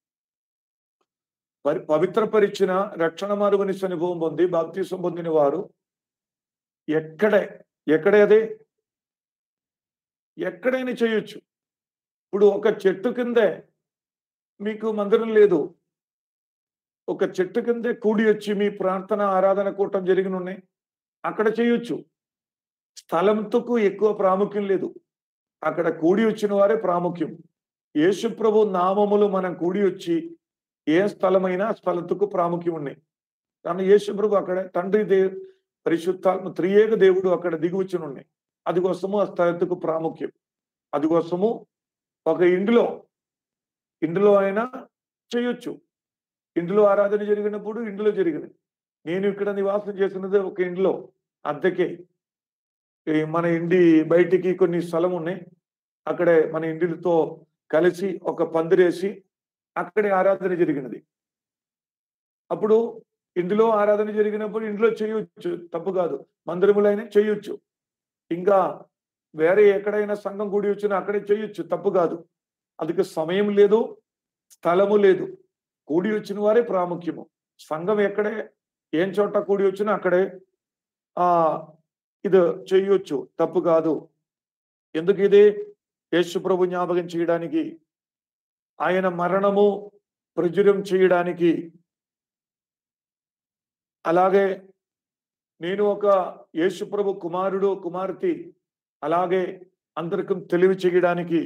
పవిత్రపరిచిన రక్షణ మార్గమనిచ్చే అనుభవం పొంది బాప్తిసం పొందిన వారు ఎక్కడైనా చేయొచ్చు. ఇప్పుడు ఒక చెట్టు కిందే మీకు మందిరం లేదు, ఒక చెట్టు కిందే కూడి వచ్చి మీ ప్రార్థన ఆరాధన కూటం జరిగినున్నాయి, అక్కడ చేయొచ్చు. స్థలంతో ఎక్కువ ప్రాముఖ్యం లేదు, అక్కడ కూడి వచ్చిన వారే ప్రాముఖ్యం. యేసు ప్రభు నామములు మనం కూడి వచ్చి ఏ స్థలమైనా స్థలத்துకు ప్రాముఖ్యం ఉన్నాయి. కానీ యేసు ప్రభు అక్కడ తండ్రి పరిశుద్ధాత్మ త్రియేక దేవుడు అక్కడ దిగి వచ్చి ఉన్నాయి. అది కోసము ఆ స్థలத்துకు ప్రాముఖ్యం. అది కోసము ఒక ఇంటిలో అయినా చేయొచ్చు. ఇంటిలో ఆరాధన జరిగినప్పుడు ఇంటిలో జరిగింది. నేను ఇక్కడ నివాసం చేసినది ఒక ఇంట్లో అద్దెకే. మన ఇంటి బయటికి కొన్ని స్థలం ఉన్నాయి, అక్కడే మన ఇంటితో కలిసి ఒక పందిరేసి అక్కడే ఆరాధన జరిగినది. అప్పుడు ఇంటిలో ఆరాధన జరిగినప్పుడు ఇంట్లో చేయొచ్చు, తప్పు కాదు. మందిరములైనా చేయొచ్చు. ఇంకా వేరే ఎక్కడైనా సంఘం కూడి వచ్చినా అక్కడే చేయొచ్చు, తప్పు కాదు. అందుకు సమయం లేదు, స్థలము లేదు. కూడి వచ్చిన వారే ప్రాముఖ్యము. సంఘం ఎక్కడే ఏం చోట కూడి వచ్చినా అక్కడే ఇది చేయొచ్చు, తప్పు కాదు. ఎందుకు ఇది? యేసు ప్రభు జ్ఞాపకం చేయడానికి, ఆయన మరణము ప్రచురం చేయడానికి, అలాగే నేను ఒక యేసు ప్రభు కుమారుడు కుమార్తె, అలాగే అందరికీ తెలివి చేయడానికి.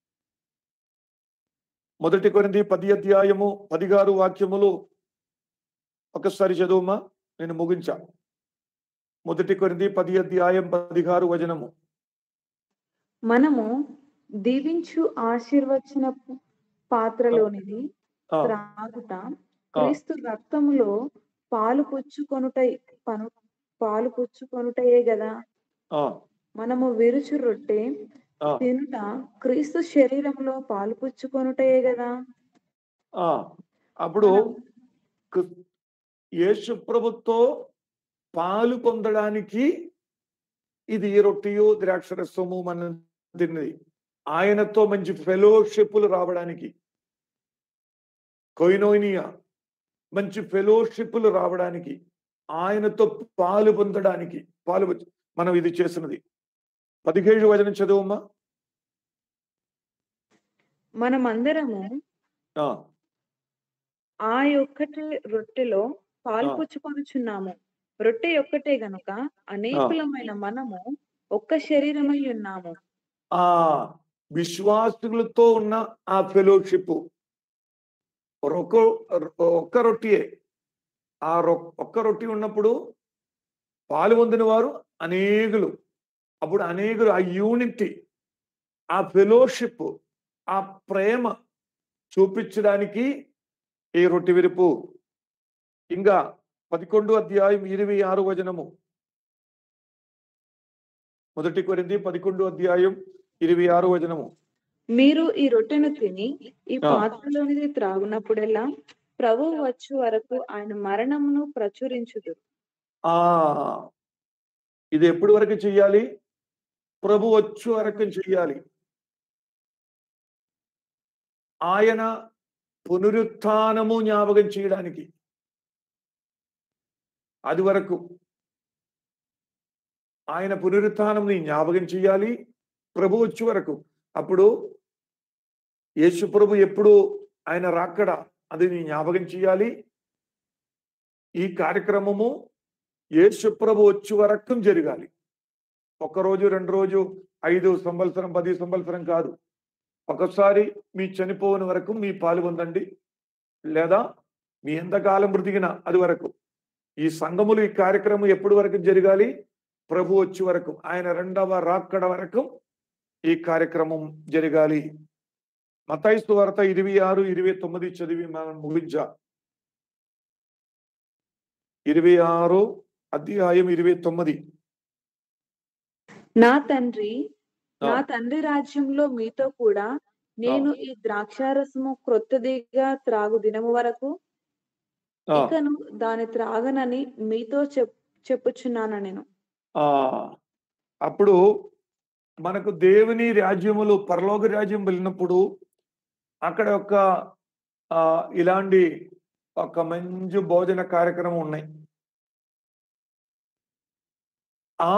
1 కొరింథీ 10:16 వాక్యములు ఒకసారి చదువుమా, నేను ముగించా. 1 కొరింథీ 10:16 వచనము. మనము దీవించు ఆశీర్వచన పాత్రలోనిది త్రాగుట క్రీస్తు రక్తములో పాలు పుచ్చుకొనుటయే గదా. మనము విరుచు రొట్టె తినుట క్రీస్తు శరీరంలో పాలు పుచ్చుకొనుటయే గదా. అప్పుడు యేసు ప్రభుతో పాలు పొందడానికి ఇది రొట్టెయు ద్రాక్షరసము మనం తిన్నది. ఆయనతో మంచి ఫెలోషిప్లు రావడానికి, కొయినోనియా మంచి ఫెలోషిప్లు రావడానికి, ఆయనతో పాలు పొందడానికి మనం ఇది చేసినది. 17 వచనం చదువమ్మా. మనమందరము ఆ యొక్కటి రొట్టెలో పాలు పుచ్చుకొనుచున్నాము. రొట్టె ఒక్కటే గనుక అనేకులమైన మనము ఒక్క శరీరమై ఉన్నాము. విశ్వాసులతో ఉన్న ఆ ఫెలోషిప్ ఒక్క రొట్టెయే. ఒక్క రొట్టె ఉన్నప్పుడు పాలు పొందిన వారు అనేకులు. అప్పుడు అనేకులు ఆ యూనిటీ, ఆ ఫెలోషిప్, ఆ ప్రేమ చూపించడానికి ఈ రొట్టె విరుపు. ఇంకా 11:26 వచనము. 1 కొరింథీ 11:26 వచనము. మీరు ఈ రొట్టెను తిని ఈ పాత్రలోనిది త్రాగునప్పుడెల్లా ప్రభువు వచ్చు వరకు ఆయన మరణమును ప్రచురించుదురు. ఇది ఎప్పటి వరకు చెయ్యాలి? ప్రభు వచ్చు వరకు చెయ్యాలి. ఆయన పునరుత్థానము జ్ఞాపకం చేయడానికి. అది వరకు ఆయన పునరుత్థానం జ్ఞాపకం చేయాలి ప్రభు వచ్చే వరకు. అప్పుడు యేసు ప్రభు ఎప్పుడు ఆయన రాకడ అది జ్ఞాపకం చేయాలి. ఈ కార్యక్రమము యేసు ప్రభు వచ్చే వరకు జరగాలి. 1 రోజు 2 రోజు 5 సంవత్సరం 10 సంవత్సరం కాదు. ఒకసారి మీ చనిపోయిన వరకు మీ పాలు పొందండి, లేదా మీ ఎంతకాలం బ్రతికినా అది వరకు. ఈ సంఘములు ఈ కార్యక్రమం ఎప్పటి వరకు జరగాలి? ప్రభు వచ్చే వరకు, ఆయన రెండవ రాకడ వరకు ఈ కార్యక్రమం జరగాలి. మత్తయి సువార్త 26-29 చదివి మనం ముగించా. 26 అధ్యాయం 29. నా తండ్రి రాజ్యంలో మీతో కూడా నేను ఈ ద్రాక్షారసము క్రొత్తదిగా త్రాగు దినము వరకు ఇకను దాని త్రాగనని మీతో చెప్పుచున్నాను నేను. అప్పుడు మనకు దేవుని రాజ్యములు, పరలోక రాజ్యం వెళ్ళినప్పుడు అక్కడ ఒక ఇలాంటి ఒక మంచి భోజన కార్యక్రమం ఉన్నాయి. ఆ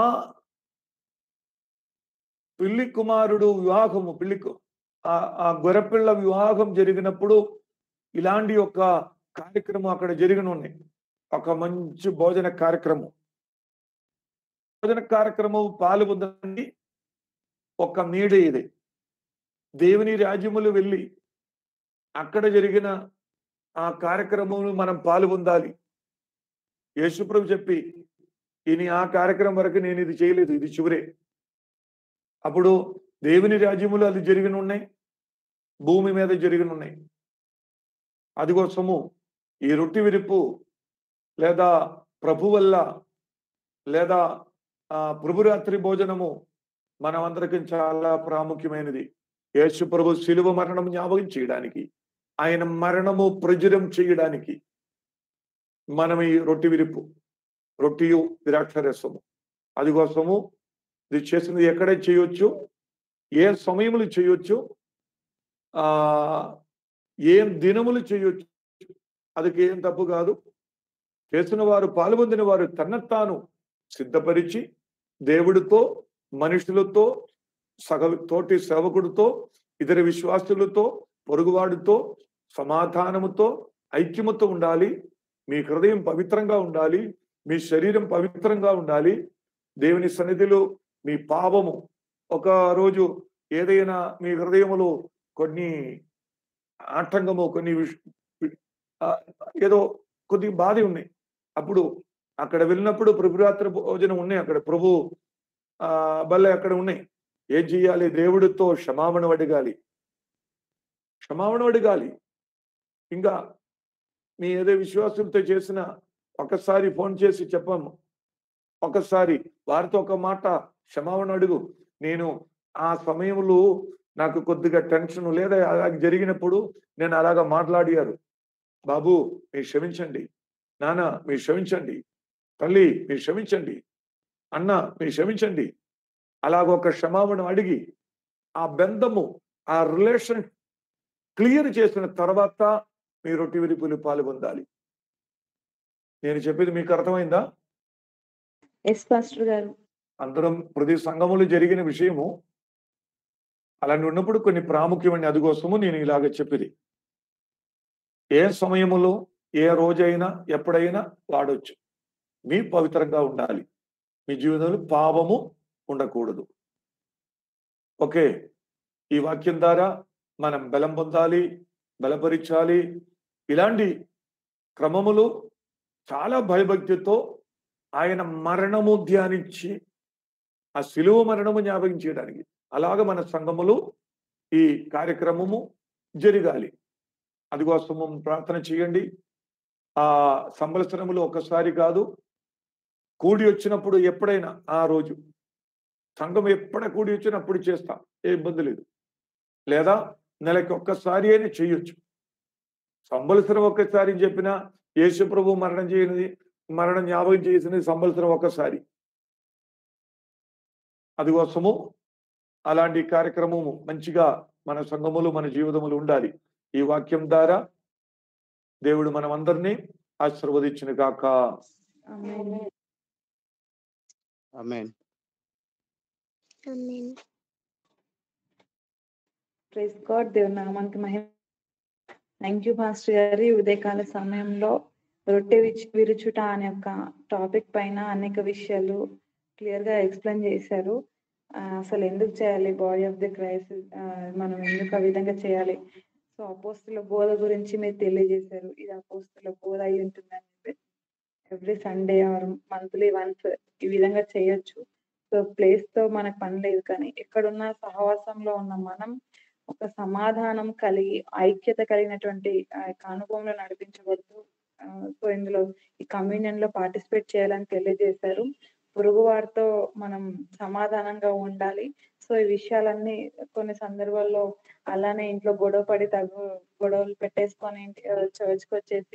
పిల్లి కుమారుడు వివాహము, ఆ గొర్రెపిల్ల వివాహం జరిగినప్పుడు ఇలాంటి ఒక కార్యక్రమం అక్కడ జరిగినున్నాయి. ఒక మంచి భోజన కార్యక్రమం. భోజన కార్యక్రమం పాల్గొందండి ఒక మీడే ఇది. దేవుని రాజ్యములు వెళ్ళి అక్కడ జరిగిన ఆ కార్యక్రమంలో మనం పాల్గొందాలి. యేసుప్రభు చెప్పి, ఈయన ఆ కార్యక్రమం వరకు నేను ఇది చేయలేదు, ఇది చివరే. అప్పుడు దేవుని రాజ్యములు అది జరిగినున్నాయి, భూమి మీద జరిగినున్నాయి. అందుకోసము ఈ రొట్టె విరుపు లేదా ప్రభు వల్ల లేదా ప్రభురాత్రి భోజనము మనమందరికీ చాలా ప్రాముఖ్యమైనది. యేసు ప్రభు శిలువ మరణం జ్ఞాపకం చేయడానికి, ఆయన మరణము ప్రచురం చేయడానికి మనం ఈ రొట్టె విరుపు, రొట్టెయు ద్రాక్షరసము, అందుకోసము ఇది చేసినది ఎక్కడే చేయొచ్చు, ఏ సమయములు చేయొచ్చు, ఏం దినములు చేయొచ్చు, అదికి ఏం తప్పు కాదు. చేసిన వారు, పాల్గొందిన వారు తనను సిద్ధపరిచి దేవుడితో, మనుషులతో, తోటి సేవకుడితో, ఇతర విశ్వాసులతో, పొరుగువాడితో సమాధానముతో, ఐక్యముతో ఉండాలి. మీ హృదయం పవిత్రంగా ఉండాలి, మీ శరీరం పవిత్రంగా ఉండాలి. దేవుని సన్నిధిలో మీ పాపము, ఒక రోజు ఏదైనా మీ హృదయములో కొన్ని ఆటంకము, కొన్ని ఏదో కొద్ది బాధ ఉన్నాయి, అప్పుడు అక్కడ వెళ్ళినప్పుడు ప్రభురాత్రి భోజనం ఉన్నాయి, అక్కడ ప్రభు బల్ల అక్కడ ఉన్నాయి. ఏం చెయ్యాలి? దేవుడితో క్షమాపణ అడగాలి, క్షమాపణ అడగాలి. ఇంకా మీ ఏదో విశ్వాసంతో చేసిన ఒకసారి ఫోన్ చేసి చెప్పాము, ఒకసారి వారితో ఒక మాట క్షమాపణ అడుగు. నేను ఆ సమయంలో నాకు కొద్దిగా టెన్షన్ లేదా అలా జరిగినప్పుడు నేను అలాగా మాట్లాడారు, బాబు మీరు క్షమించండి, నాన్న మీరు క్షమించండి, తల్లి మీరు క్షమించండి, అన్న మీరు క్షమించండి. అలాగొక క్షమాపణ అడిగి ఆ బంధము, ఆ రిలేషన్ క్లియర్ చేసిన తర్వాత మీ రొట్టె విరుపులు పాల్గొందాలి. నేను చెప్పేది మీకు అర్థమైందా? ఎస్ పాస్టర్ గారు. అందరం ప్రతి సంఘములు జరిగిన విషయము అలాంటి ఉన్నప్పుడు కొన్ని ప్రాముఖ్యమైన, అందుకోసము నేను ఇలాగ చెప్పేది. ఏ సమయములో, ఏ రోజైనా, ఎప్పుడైనా వాడొచ్చు. మీ పవిత్రంగా ఉండాలి, మీ జీవితంలో పాపము ఉండకూడదు. ఓకే, ఈ వాక్యం ద్వారా మనం బలం పొందాలి, బలపరించాలి. ఇలాంటి క్రమములు చాలా భయభక్తితో ఆయన మరణము ధ్యానించి ఆ శిలువ మరణము జ్ఞాపకం చేయడానికి అలాగ మన సంఘములు ఈ కార్యక్రమము జరగాలి. అందుకోసము ప్రార్థన చేయండి. ఆ సంవత్సరములు ఒకసారి కాదు, కూడి వచ్చినప్పుడు ఎప్పుడైనా ఆ రోజు సంఘం ఎప్పుడ కూడి వచ్చినప్పుడు చేస్తాం, ఏ ఇబ్బంది లేదు. లేదా నెలకి ఒక్కసారి అయినా చేయొచ్చు. సంవత్సరం ఒక్కసారి చెప్పినా యేసు ప్రభు మరణం జ్ఞాపకం చేసినది సంవత్సరం ఒక్కసారి. అందుకోసము అలాంటి కార్యక్రమము మంచిగా మన సంఘములు, మన జీవితములు ఉండాలి. ఈ వాక్యం ద్వారా దేవుడు మనం అందరినీ ఆశీర్వదించును గాక. ఆమేన్. Praise God. దేవుని నామానికి మహిమ. థ్యాంక్ యూ పాస్టర్ గారు. ఈ ఉదయకాల సమయంలో రొట్టె విరుచుట అనే ఒక టాపిక్ పైన అనేక విషయాలు క్లియర్ గా ఎక్స్ప్లెయిన్ చేశారు. అసలు ఎందుకు చేయాలి, బాడీ ఆఫ్ ది క్రైస్ట్, మనం ఎందుకు ఆ విధంగా చేయాలి. సో అపోస్తుల బోధ గురించి మీరు తెలియజేశారు. ఇది అపోస్తుల బోధ అయి ఉంటుందని చెప్పి every Sunday or monthly once ఈ విధంగా చేయొచ్చు. సో ప్లేస్ తో మనకు పని లేదు, కానీ ఎక్కడున్న సహవాసంలో ఉన్న మనం ఒక సమాధానం కలిగి, ఐక్యత కలిగినటువంటి అనుభవంలో నడిపించబడుతూ సో ఇందులో ఈ కమ్యూనియన్ లో పార్టిసిపేట్ చేయాలని తెలియజేశారు. పొరుగు వారితో మనం సమాధానంగా ఉండాలి. సో ఈ విషయాలన్నీ కొన్ని సందర్భాల్లో అలానే ఇంట్లో గొడవలు పెట్టేసుకొని చర్చ్కి వచ్చేసి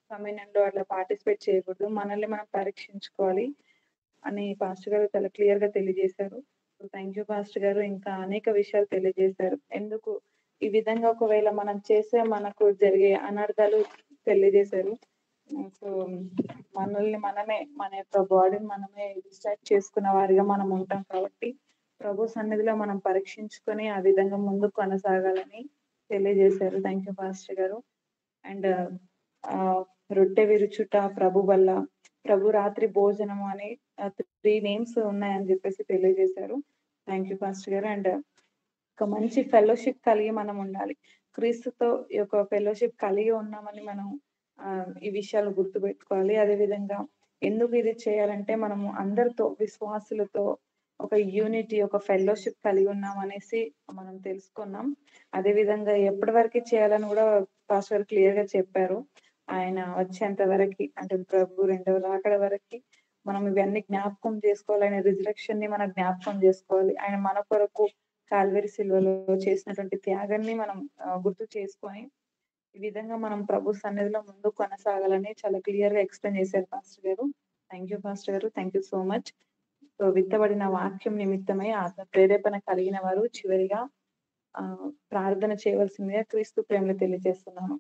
కమ్యూనియన్‌లో అట్లా పార్టిసిపేట్ చేయకూడదు. మనల్ని మనం పరీక్షించుకోవాలి అని పాస్టర్ గారు చాలా క్లియర్‌గా తెలియజేశారు. సో థాంక్ యూ పాస్టర్ గారు. ఇంకా అనేక విషయాలు తెలియజేశారు. ఎందుకు ఈ విధంగా ఒకవేళ మనం చేస్తే మనకు జరిగే అనర్థాలు తెలియజేశారు. సో మనల్ని మనమే మన యొక్క బాడీని మనమే డిస్ట్రాక్ట్ చేసుకున్న వారిగా మనం ఉంటాం కాబట్టి ప్రభు సన్నిధిలో మనం పరీక్షించుకొని ఆ విధంగా ముందుకు కొనసాగాలని తెలియజేశారు. థ్యాంక్ యూ పాస్టర్ గారు. అండ్ రొట్టె విరుచుట, ప్రభు వల్ల, ప్రభు రాత్రి భోజనము అని 3 నేమ్స్ ఉన్నాయని చెప్పేసి తెలియజేశారు. థ్యాంక్ యూ పాస్టర్ గారు. అండ్ ఒక మంచి ఫెలోషిప్ కలిగి మనం ఉండాలి. క్రీస్తుతో ఈ యొక్క ఫెలోషిప్ కలిగి ఉన్నామని మనం ఈ విషయాలు గుర్తుపెట్టుకోవాలి. అదేవిధంగా ఎందుకు ఇది చేయాలంటే మనము అందరితో విశ్వాసులతో ఒక యూనిటీ, ఒక ఫెలోషిప్ కలిగి ఉన్నాం అనేసి మనం తెలుసుకున్నాం. అదేవిధంగా ఎప్పటి వరకు చేయాలని కూడా పాస్టర్ క్లియర్ గా చెప్పారు. ఆయన వచ్చేంత వరకు, అంటే ప్రభు రెండవ రాకడ వరకు మనం ఇవన్నీ జ్ఞాపకం చేసుకోవాలి. ఆయన రిజరెక్షన్ ని మనం జ్ఞాపకం చేసుకోవాలి. ఆయన మన కొరకు కాల్వరి సిలువలో చేసినటువంటి త్యాగాన్ని మనం గుర్తు చేసుకొని ఈ విధంగా మనం ప్రభు సన్నిధిలో ముందుకు కొనసాగాలని చాలా క్లియర్ గా ఎక్స్ప్లెయిన్ చేశారు పాస్టర్ గారు. థ్యాంక్ యూ పాస్టర్ గారు. Thank you so much. So విత్తబడిన వాక్యం నిమిత్తమై ఆత్మ ప్రేరేపణ కలిగిన వారు చివరిగా ప్రార్థన చేయవలసిందిగా క్రీస్తు ప్రేమలో తెలియజేస్తున్నాను.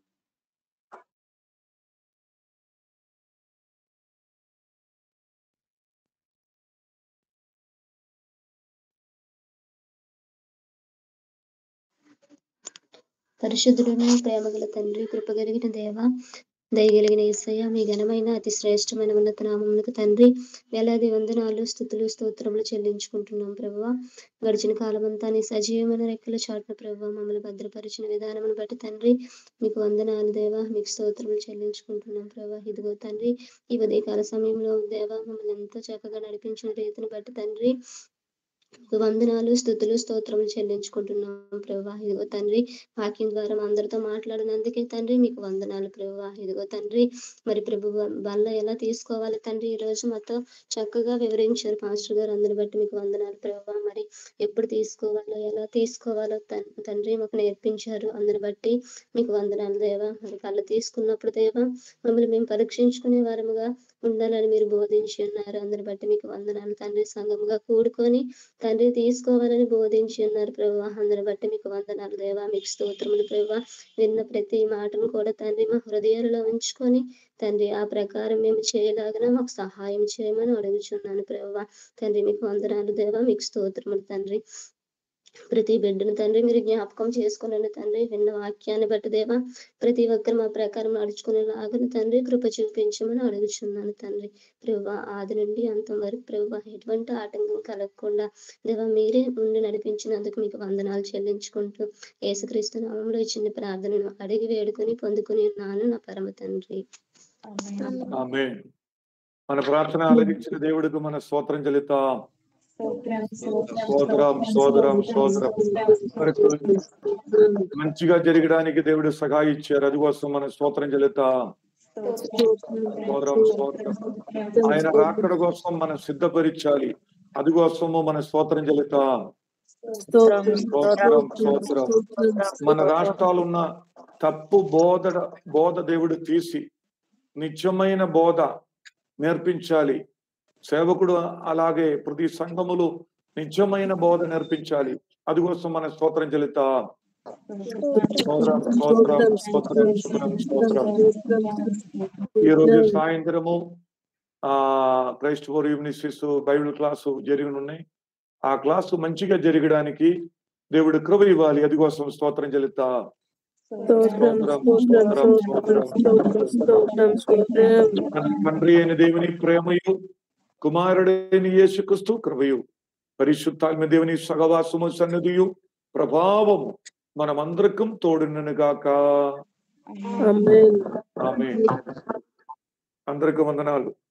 పరిశుద్ధుడును ప్రేమగల తండ్రి, కృపగలిగిన దేవ, దయగలిగిన యేసయ్య, మీ ఘనమైన అతి శ్రేష్టమైన ఉన్నత నామమునకు తండ్రి వేలాది వందనాలు, స్తుతులు, స్తోత్రములు చెల్లించుకుంటున్నాం ప్రభువా. గడిచిన కాలం అంతా నీ సజీవమైన రెక్కల చాటున ప్రభువా మమ్మల్ని భద్రపరిచిన విధానమును బట్టి తండ్రి మీకు వందనాలు దేవా, మీకు స్తోత్రములు చెల్లించుకుంటున్నాం ప్రభువా. ఇదిగో తండ్రి ఈ ఉదయకాల సమయంలో దేవా మమ్మల్ని ఎంతో చక్కగా నడిపించిన రీతిని బట్టి తండ్రి వందనాలు, స్తుతులు, స్తోత్రములు చెల్లించుకుంటున్నాం ప్రభువా. ఇదిగో తండ్రి వాక్యం ద్వారా అందరితో మాట్లాడినందుకే తండ్రి మీకు వందనాలు ప్రభువా. ఇదిగో తండ్రి మరి ప్రభు వల్ల ఎలా తీసుకోవాలి తండ్రి ఈ రోజు మాతో చక్కగా వివరించారు పాస్టర్ గారు. అందరిని బట్టి మీకు వందనాలు ప్రభువా. మరి ఎప్పుడు తీసుకోవాలో, ఎలా తీసుకోవాలో తండ్రి మాకు నేర్పించారు. అందరిని బట్టి మీకు వందనాలు దేవా. మరి కళ్ళు తీసుకున్నప్పుడు దేవా మమ్మల్ని మేము పరీక్షించుకునే వారముగా ఉండాలని మీరు బోధించి ఉన్నారు. అందరిని బట్టి మీకు వందనాలు తండ్రి. సంఘముగా కూడుకొని తండ్రి తీసుకోవాలని బోధించి ఉన్నారు ప్రభువా. అందరిని బట్టి మీకు వందనాలు దేవా, మీకు స్తోత్రములు ప్రభువా. విన్న ప్రతి మాటను కూడా తండ్రి మా హృదయాలలో ఉంచుకొని తండ్రి ఆ ప్రకారం మేము చేయలాగిన మాకు సహాయం చేయమని అడుగుచున్నాను ప్రభువా. తండ్రి మీకు వందనాలు దేవా, మీకు స్తోత్రములు తండ్రి. ప్రతి బిడ్డను తండ్రి మీరు జ్ఞాపకం చేసుకున్నాను తండ్రి. విన్న వాక్యాన్ని బట్టి దేవా ప్రతి ఒక్కరు మా ప్రకారం నడుచుకునేలాగా తండ్రి కృప చూపించమని అడుగుచున్నాను తండ్రి. ప్రభువా ఆది నుండి అంతం వరకు ప్రభువా ఎటువంటి ఆటంకం కలగకుండా దేవా మీరే ఉండి నడిపించినందుకు మీకు వందనాలు చెల్లించుకుంటూ యేసుక్రీస్తు నామములో చిన్న ప్రార్థనను అడిగి వేడుకొని పొందుకుని ఉన్నాను నా పరమ తండ్రి. ఆమేన్. మన ప్రార్థన ఆలకించిన దేవుడికి మన స్తోత్రం చెల్లిద్దాం. సోదరం మంచిగా జరగడానికి దేవుడు సహాయం ఇచ్చారు. అందుకోసం మన స్తోత్రం చెల్లిద్దాం. సోదరం ఆయన రాకడ కోసం మనం సిద్ధపరిచాలి. అందుకోసము మన స్తోత్రం చెల్లిద్దాం. స్తోత్రం. మన రాష్ట్రాలు ఉన్న తప్పు బోధ దేవుడు తీసి నిజమైన బోధ నేర్పించాలి. సేవకుడు అలాగే ప్రతి సంఘములు నిజమైన బోధ నేర్పించాలి. అందుకోసం మన స్తోత్రం చెల్లిద్దాం. ఈ రోజు సాయంత్రము Christ for universities Bible class జరిగినున్నాయి. ఆ క్లాసు మంచిగా జరగడానికి దేవుడు కృప ఇవ్వాలి. అందుకోసం స్తోత్రం చెల్లిద్దాం. తండ్రి అయిన దేవుని ప్రేమయు, కుమారుడైన యేసుక్రీస్తు కృపయు, పరిశుద్ధాత్మ దేవుని సహవాసము సన్నిధియు ప్రభావము మనమందరికం తోడును గాక. ఆమేన్. అందరికీ వందనాలు.